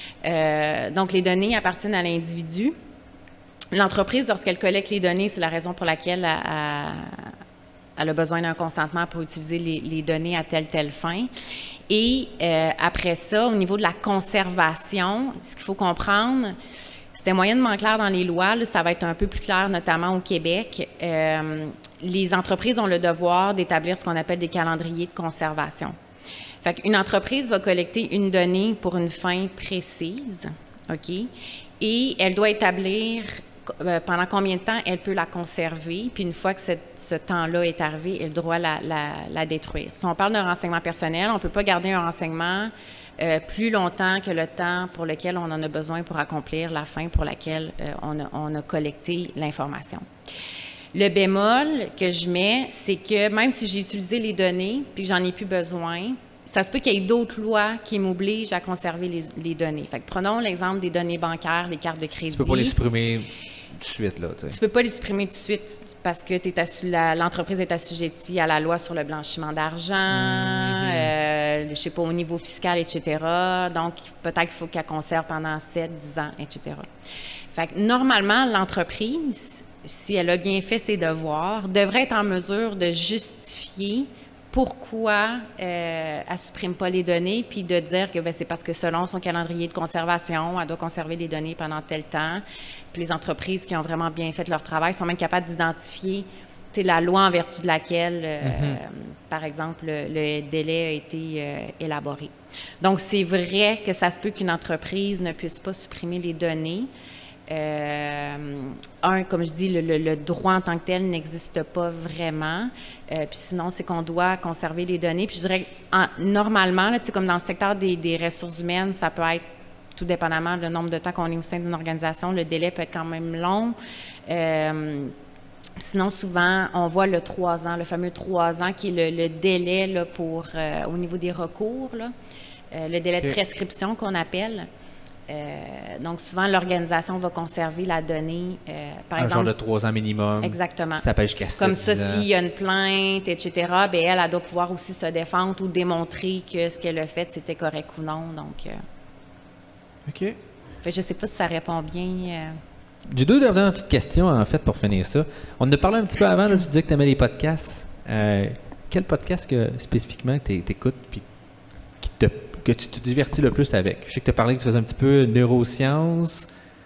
Euh, donc, les données appartiennent à l'individu. L'entreprise, lorsqu'elle collecte les données, c'est la raison pour laquelle elle, elle- elle a besoin d'un consentement pour utiliser les, les données à telle, telle fin. Et euh, après ça, au niveau de la conservation, ce qu'il faut comprendre, c'était moyennement clair dans les lois, là, ça va être un peu plus clair, notamment au Québec. Euh, les entreprises ont le devoir d'établir ce qu'on appelle des calendriers de conservation. Fait qu'une entreprise va collecter une donnée pour une fin précise, OK? Et elle doit établir euh, pendant combien de temps elle peut la conserver, puis une fois que cette- ce temps-là est arrivé, elle doit la, la, la détruire. Si on parle d'un renseignement personnel, on ne peut pas garder un renseignement euh, plus longtemps que le temps pour lequel on en a besoin pour accomplir la fin pour laquelle euh, on, a, on a collecté l'information. Le bémol que je mets, c'est que même si j'ai utilisé les données puis que j'en ai plus besoin, ça se peut qu'il y ait d'autres lois qui m'obligent à conserver les, les données. Fait que prenons l'exemple des données bancaires, les cartes de crédit. Tu peux pas les supprimer tout de suite, là, tu sais. Tu peux pas les supprimer tout de suite parce que t'es assu- la- l'entreprise est assujettie à la loi sur le blanchiment d'argent, Mm-hmm. euh, euh, je sais pas, au niveau fiscal, et cetera. Donc, peut-être qu'il faut qu'elle conserve pendant sept, dix ans, et cetera. Fait que, normalement, l'entreprise, si elle a bien fait ses devoirs, devrait être en mesure de justifier pourquoi euh, elle ne supprime pas les données, puis de dire que ben, c'est parce que selon son calendrier de conservation, elle doit conserver les données pendant tel temps. Puis les entreprises qui ont vraiment bien fait leur travail sont même capables d'identifier la loi en vertu de laquelle, euh, mm-hmm. par exemple, le, le délai a été euh, élaboré. Donc, c'est vrai que ça se peut qu'une entreprise ne puisse pas supprimer les données. Euh, un, comme je dis, le, le, le droit en tant que tel n'existe pas vraiment. Euh, puis sinon, c'est qu'on doit conserver les données. Puis je dirais, en, normalement, là, comme dans le secteur des, des ressources humaines, ça peut être, tout dépendamment du nombre de temps qu'on est au sein d'une organisation, le délai peut être quand même long. Euh, sinon, souvent, on voit le trois ans, le fameux trois ans, qui est le, le délai là, pour, euh, au niveau des recours, là, euh, le délai de prescription qu'on appelle. Euh, donc, souvent, l'organisation va conserver la donnée, euh, par un exemple... genre de trois ans minimum. Exactement. Ça peut jusqu'à sept, comme ça, dix ans. s'il y a une plainte, et cetera, bien, elle, elle doit pouvoir aussi se défendre ou démontrer que ce qu'elle a fait, c'était correct ou non. Donc, euh... OK. Fait, je ne sais pas si ça répond bien. Euh... J'ai deux dernières petites questions, en fait, pour finir ça. On en a parlé un petit peu avant, là, tu disais que tu aimais les podcasts. Euh, quel podcast que, spécifiquement que tu écoutes puis qui te que tu te divertis le plus avec? Je sais que tu as parlé que tu faisais un petit peu neurosciences.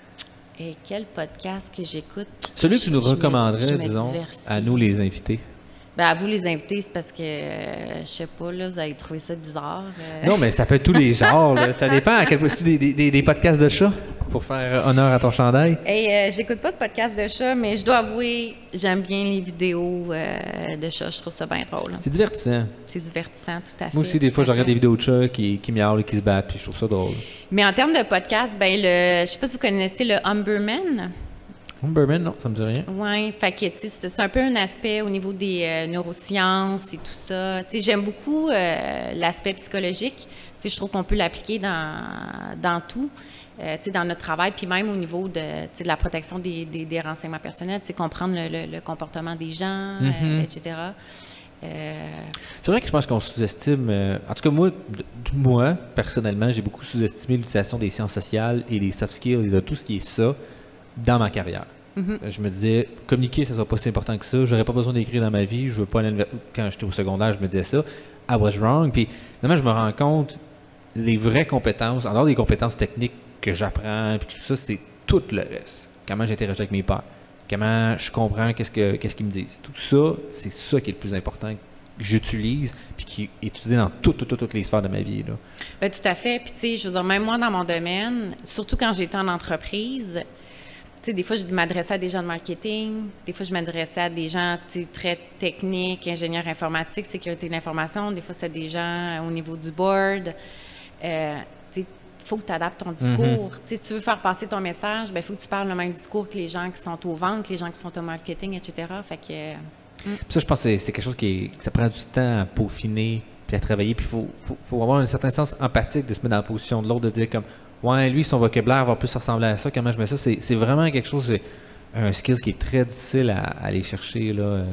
Et quel podcast que j'écoute? Celui que tu nous je recommanderais, me, disons, divertis. à nous les invités. Ben, à vous les invités, c'est parce que, euh, je sais pas, là, vous allez trouver ça bizarre. Euh... Non, mais ça peut être tous les genres. Là. Ça dépend à quel point. C'est des, des, des podcasts de chats pour faire honneur à ton chandail. Hey, euh, j'écoute pas de podcast de chats, mais je dois avouer, j'aime bien les vidéos euh, de chats. Je trouve ça bien drôle. C'est divertissant. C'est divertissant, tout à fait. Moi aussi, des fois, je regarde des vidéos de chats qui, qui miaulent et qui se battent, puis je trouve ça drôle. Mais en termes de podcast, ben le, je sais pas si vous connaissez le Humberman. Humberman, non, ça me dit rien. Oui, fait que, tu sais, c'est un peu un aspect au niveau des euh, neurosciences et tout ça. Tu sais, j'aime beaucoup euh, l'aspect psychologique. Tu sais, je trouve qu'on peut l'appliquer dans, dans tout, euh, tu sais, dans notre travail, puis même au niveau de, tu sais, de la protection des, des, des renseignements personnels, tu sais, comprendre le, le, le comportement des gens, mm-hmm. euh, et cetera. Euh... C'est vrai que je pense qu'on sous-estime, euh, en tout cas moi, moi personnellement, j'ai beaucoup sous-estimé l'utilisation des sciences sociales et des soft skills et de tout ce qui est ça dans ma carrière. Mm-hmm. Je me disais, communiquer, ça ne sera pas si important que ça. J'aurais pas besoin d'écrire dans ma vie. Je veux pas aller... Quand j'étais au secondaire, je me disais ça. I was wrong. Puis, finalement, je me rends compte, les vraies compétences, en dehors des compétences techniques que j'apprends, puis tout ça, c'est tout le reste. Comment j'interagis avec mes pairs. Comment je comprends qu'est-ce que qu'est-ce qu'ils me disent. Tout ça, c'est ça qui est le plus important que j'utilise puis qui est utilisé dans tout, tout, tout, toutes les sphères de ma vie. Là. Bien, tout à fait. Puis, tu sais, je veux dire, même moi, dans mon domaine, surtout quand j'étais en entreprise... Tu sais, des fois, je m'adressais à des gens de marketing, des fois, je m'adressais à des gens très techniques, ingénieurs informatiques, sécurité de l'information, des fois, c'est des gens au niveau du board. Euh, il faut que tu adaptes ton discours. Mm-hmm. Si tu veux faire passer ton message, il faut que tu parles le même discours que les gens qui sont aux ventes, les gens qui sont au marketing, et cetera. Fait que, euh, mm. Ça, je pense que c'est quelque chose qui est, que ça prend du temps à peaufiner puis à travailler. Puis il faut, faut, faut avoir un certain sens empathique de se mettre dans la position de l'autre, de dire comme ouais, lui, son vocabulaire va plus ressembler à ça. Comment je mets ça? C'est, c'est vraiment quelque chose, c'est un skill qui est très difficile à, à aller chercher. Là.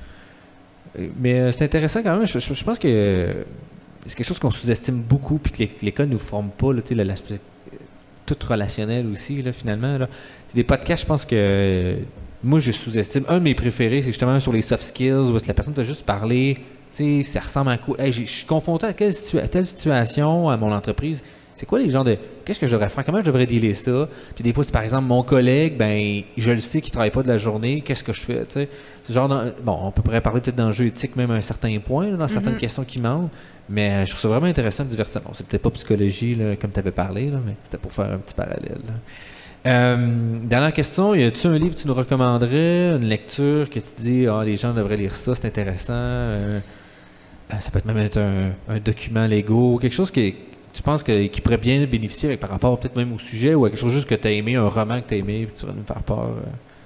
Mais c'est intéressant quand même. Je, je, je pense que c'est quelque chose qu'on sous-estime beaucoup puis que l'école ne nous forme pas. Là, l'aspect tout relationnel aussi, là, finalement. Là. C'est des podcasts, je pense que moi, je sous-estime. Un de mes préférés, c'est justement sur les soft skills où la personne va juste parler. Tu sais, ça ressemble à quoi? Hey, je suis confronté à, quelle situa- à telle situation à mon entreprise. C'est quoi les genres de... Qu'est-ce que je devrais faire? Comment je devrais dealer ça? Puis des fois, c'est par exemple mon collègue, ben je le sais qu'il ne travaille pas de la journée. Qu'est-ce que je fais? Tu sais, genre dans, bon, on pourrait parler peut-être d'enjeux éthiques même à un certain point, là, dans certaines mm-hmm. questions qui manquent. Mais je trouve ça vraiment intéressant de divertir. Bon, c'est peut-être pas psychologie, là, comme tu avais parlé, là, mais c'était pour faire un petit parallèle. Euh, dernière question, y a-tu un livre que tu nous recommanderais? Une lecture que tu dis, ah, les gens devraient lire ça, c'est intéressant. Euh, ça peut être même être un, un document Lego, quelque chose qui est... Tu penses que, qu'il pourrait bien bénéficier avec, par rapport peut-être même au sujet ou à quelque chose juste que tu as aimé, un roman que tu as aimé, puis tu vas nous faire part? Euh...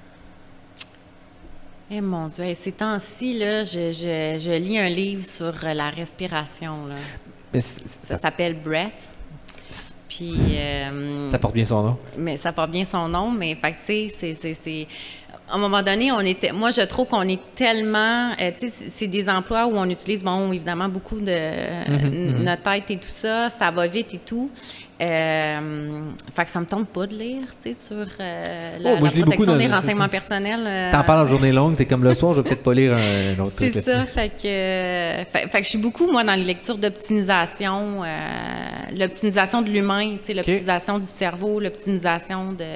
Eh mon Dieu, ces temps-ci, là, je, je, je lis un livre sur la respiration. Là. Mais c'est, ça, ça s'appelle Breath. Puis, euh, ça porte bien son nom. Mais ça porte bien son nom, mais fait que, tu sais, c'est, c'est, c'est... à un moment donné, on était, moi, je trouve qu'on est tellement, euh, tu sais, c'est des emplois où on utilise, bon, évidemment, beaucoup de mm-hmm. notre tête et tout ça, ça va vite et tout. Euh, fait que ça me tente pas de lire, tu sais, sur euh, la, oh, la protection des dans, renseignements personnels. Euh, T'en parles en journée longue, t'es comme le soir, je vais peut-être pas lire un, un autre truc. C'est ça, fait que, euh, fait, fait que je suis beaucoup, moi, dans les lectures d'optimisation, euh, l'optimisation de l'humain, tu sais, l'optimisation okay. du cerveau, l'optimisation de...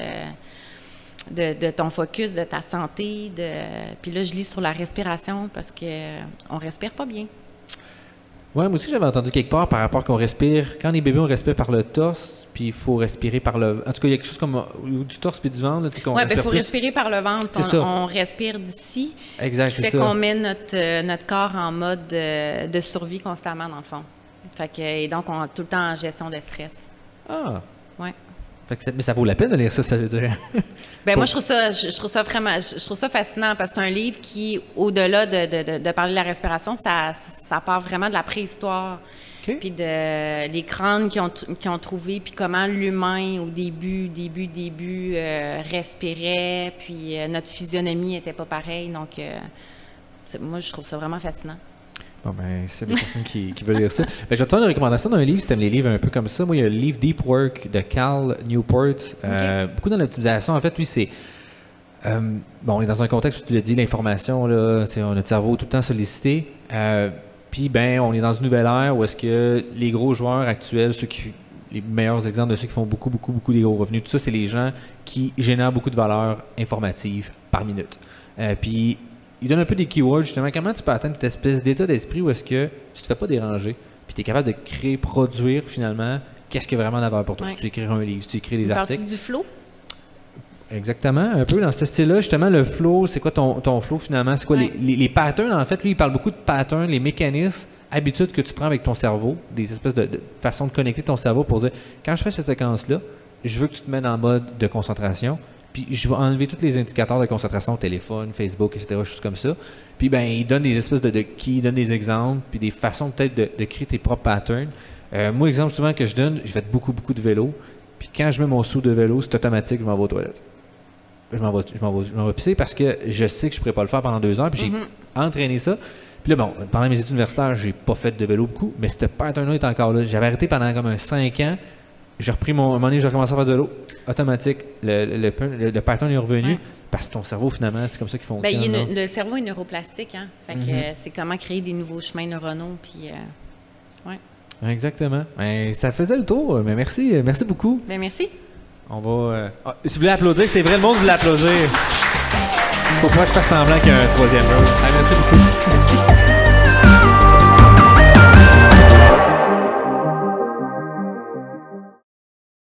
De, de ton focus, de ta santé. De... Puis là, je lis sur la respiration parce qu'on ne respire pas bien. Oui, moi aussi, j'avais entendu quelque part par rapport qu'on respire. Quand on est bébé, on respire par le torse, puis il faut respirer par le... En tout cas, il y a quelque chose comme du torse puis du ventre. Oui, bien, il faut plus. respirer par le ventre. On, on respire d'ici. Exact, c'est ça. Ce qui fait qu'on met notre, euh, notre corps en mode de, de survie constamment, dans le fond. Fait que, et donc, on est tout le temps en gestion de stress. Ah! Oui. Fait que mais ça vaut la peine de lire ça, ça veut dire. Ben moi, je trouve ça, je, je trouve ça vraiment, je, je trouve ça fascinant parce que c'est un livre qui, au-delà de, de, de, de parler de la respiration, ça, ça part vraiment de la préhistoire. Okay. Puis de les crânes qui ont, qui ont trouvé, puis comment l'humain, au début, début, début, euh, respirait, puis euh, notre physionomie n'était pas pareille. Donc, euh, moi, je trouve ça vraiment fascinant. Bon, ben, s'il y a des personnes qui, qui veulent lire ça. Ben, je vais te faire une recommandation d'un livre si tu aimes les livres un peu comme ça. Moi, il y a le livre Deep Work de Cal Newport. Euh, okay. Beaucoup dans l'optimisation. En fait, lui, c'est. Euh, bon, on est dans un contexte où tu l'as dit, l'information, là, on a notre cerveau tout le temps sollicité. Euh, Puis, ben, on est dans une nouvelle ère où est-ce que les gros joueurs actuels, ceux qui. Les meilleurs exemples de ceux qui font beaucoup, beaucoup, beaucoup des gros revenus, tout ça, c'est les gens qui génèrent beaucoup de valeur informative par minute. Euh, Puis, il donne un peu des keywords, justement. Comment tu peux atteindre cette espèce d'état d'esprit où est-ce que tu te fais pas déranger, puis tu es capable de créer, produire, finalement, qu'est-ce qui a vraiment de valeur pour toi. Ouais. Si tu écris un livre, si tu écris des tu articles. Parles-tu du flow? Exactement, un peu dans ce style-là. Justement, le flow, c'est quoi ton, ton flow, finalement? C'est quoi ouais. les, les, les patterns, en fait? Lui, il parle beaucoup de patterns, les mécanismes, habitudes que tu prends avec ton cerveau, des espèces de, de façons de connecter ton cerveau pour dire, quand je fais cette séquence-là, je veux que tu te mettes en mode de concentration. Puis je vais enlever tous les indicateurs de concentration, téléphone, Facebook, et cetera, choses comme ça. Puis ben, il donne des espèces de, de keys, il donne des exemples, puis des façons peut-être de, de créer tes propres patterns. Euh, moi, l'exemple souvent que je donne, j'ai fait beaucoup, beaucoup de vélo. Puis quand je mets mon sou de vélo, c'est automatique, je m'en vais aux toilettes. Je m'en vais, je m'en vais, je m'en vais pisser parce que je sais que je ne pourrais pas le faire pendant deux heures. Puis j'ai mm-hmm. entraîné ça. Puis là, bon, pendant mes études universitaires, j'ai pas fait de vélo beaucoup, mais ce pattern-là est encore là. J'avais arrêté pendant comme un cinq ans. J'ai repris mon. À un moment donné, j'ai recommencé à faire de l'eau. Automatique. Le, le, le, le pattern est revenu ouais. parce que ton cerveau, finalement, c'est comme ça qu'il fonctionne. Bien, il est, le cerveau est neuroplastique. Hein? Fait que, mm-hmm. euh, c'est comment créer des nouveaux chemins neuronaux. Puis, euh, ouais. Exactement. Ben, ça faisait le tour. Mais merci. Merci beaucoup. Bien, merci. On va. Euh... Ah, si vous voulez applaudir, c'est vrai, le monde veut l'applaudir. Faut pas que je fasse semblant qu'il y a un troisième round. Ah, merci beaucoup. Merci.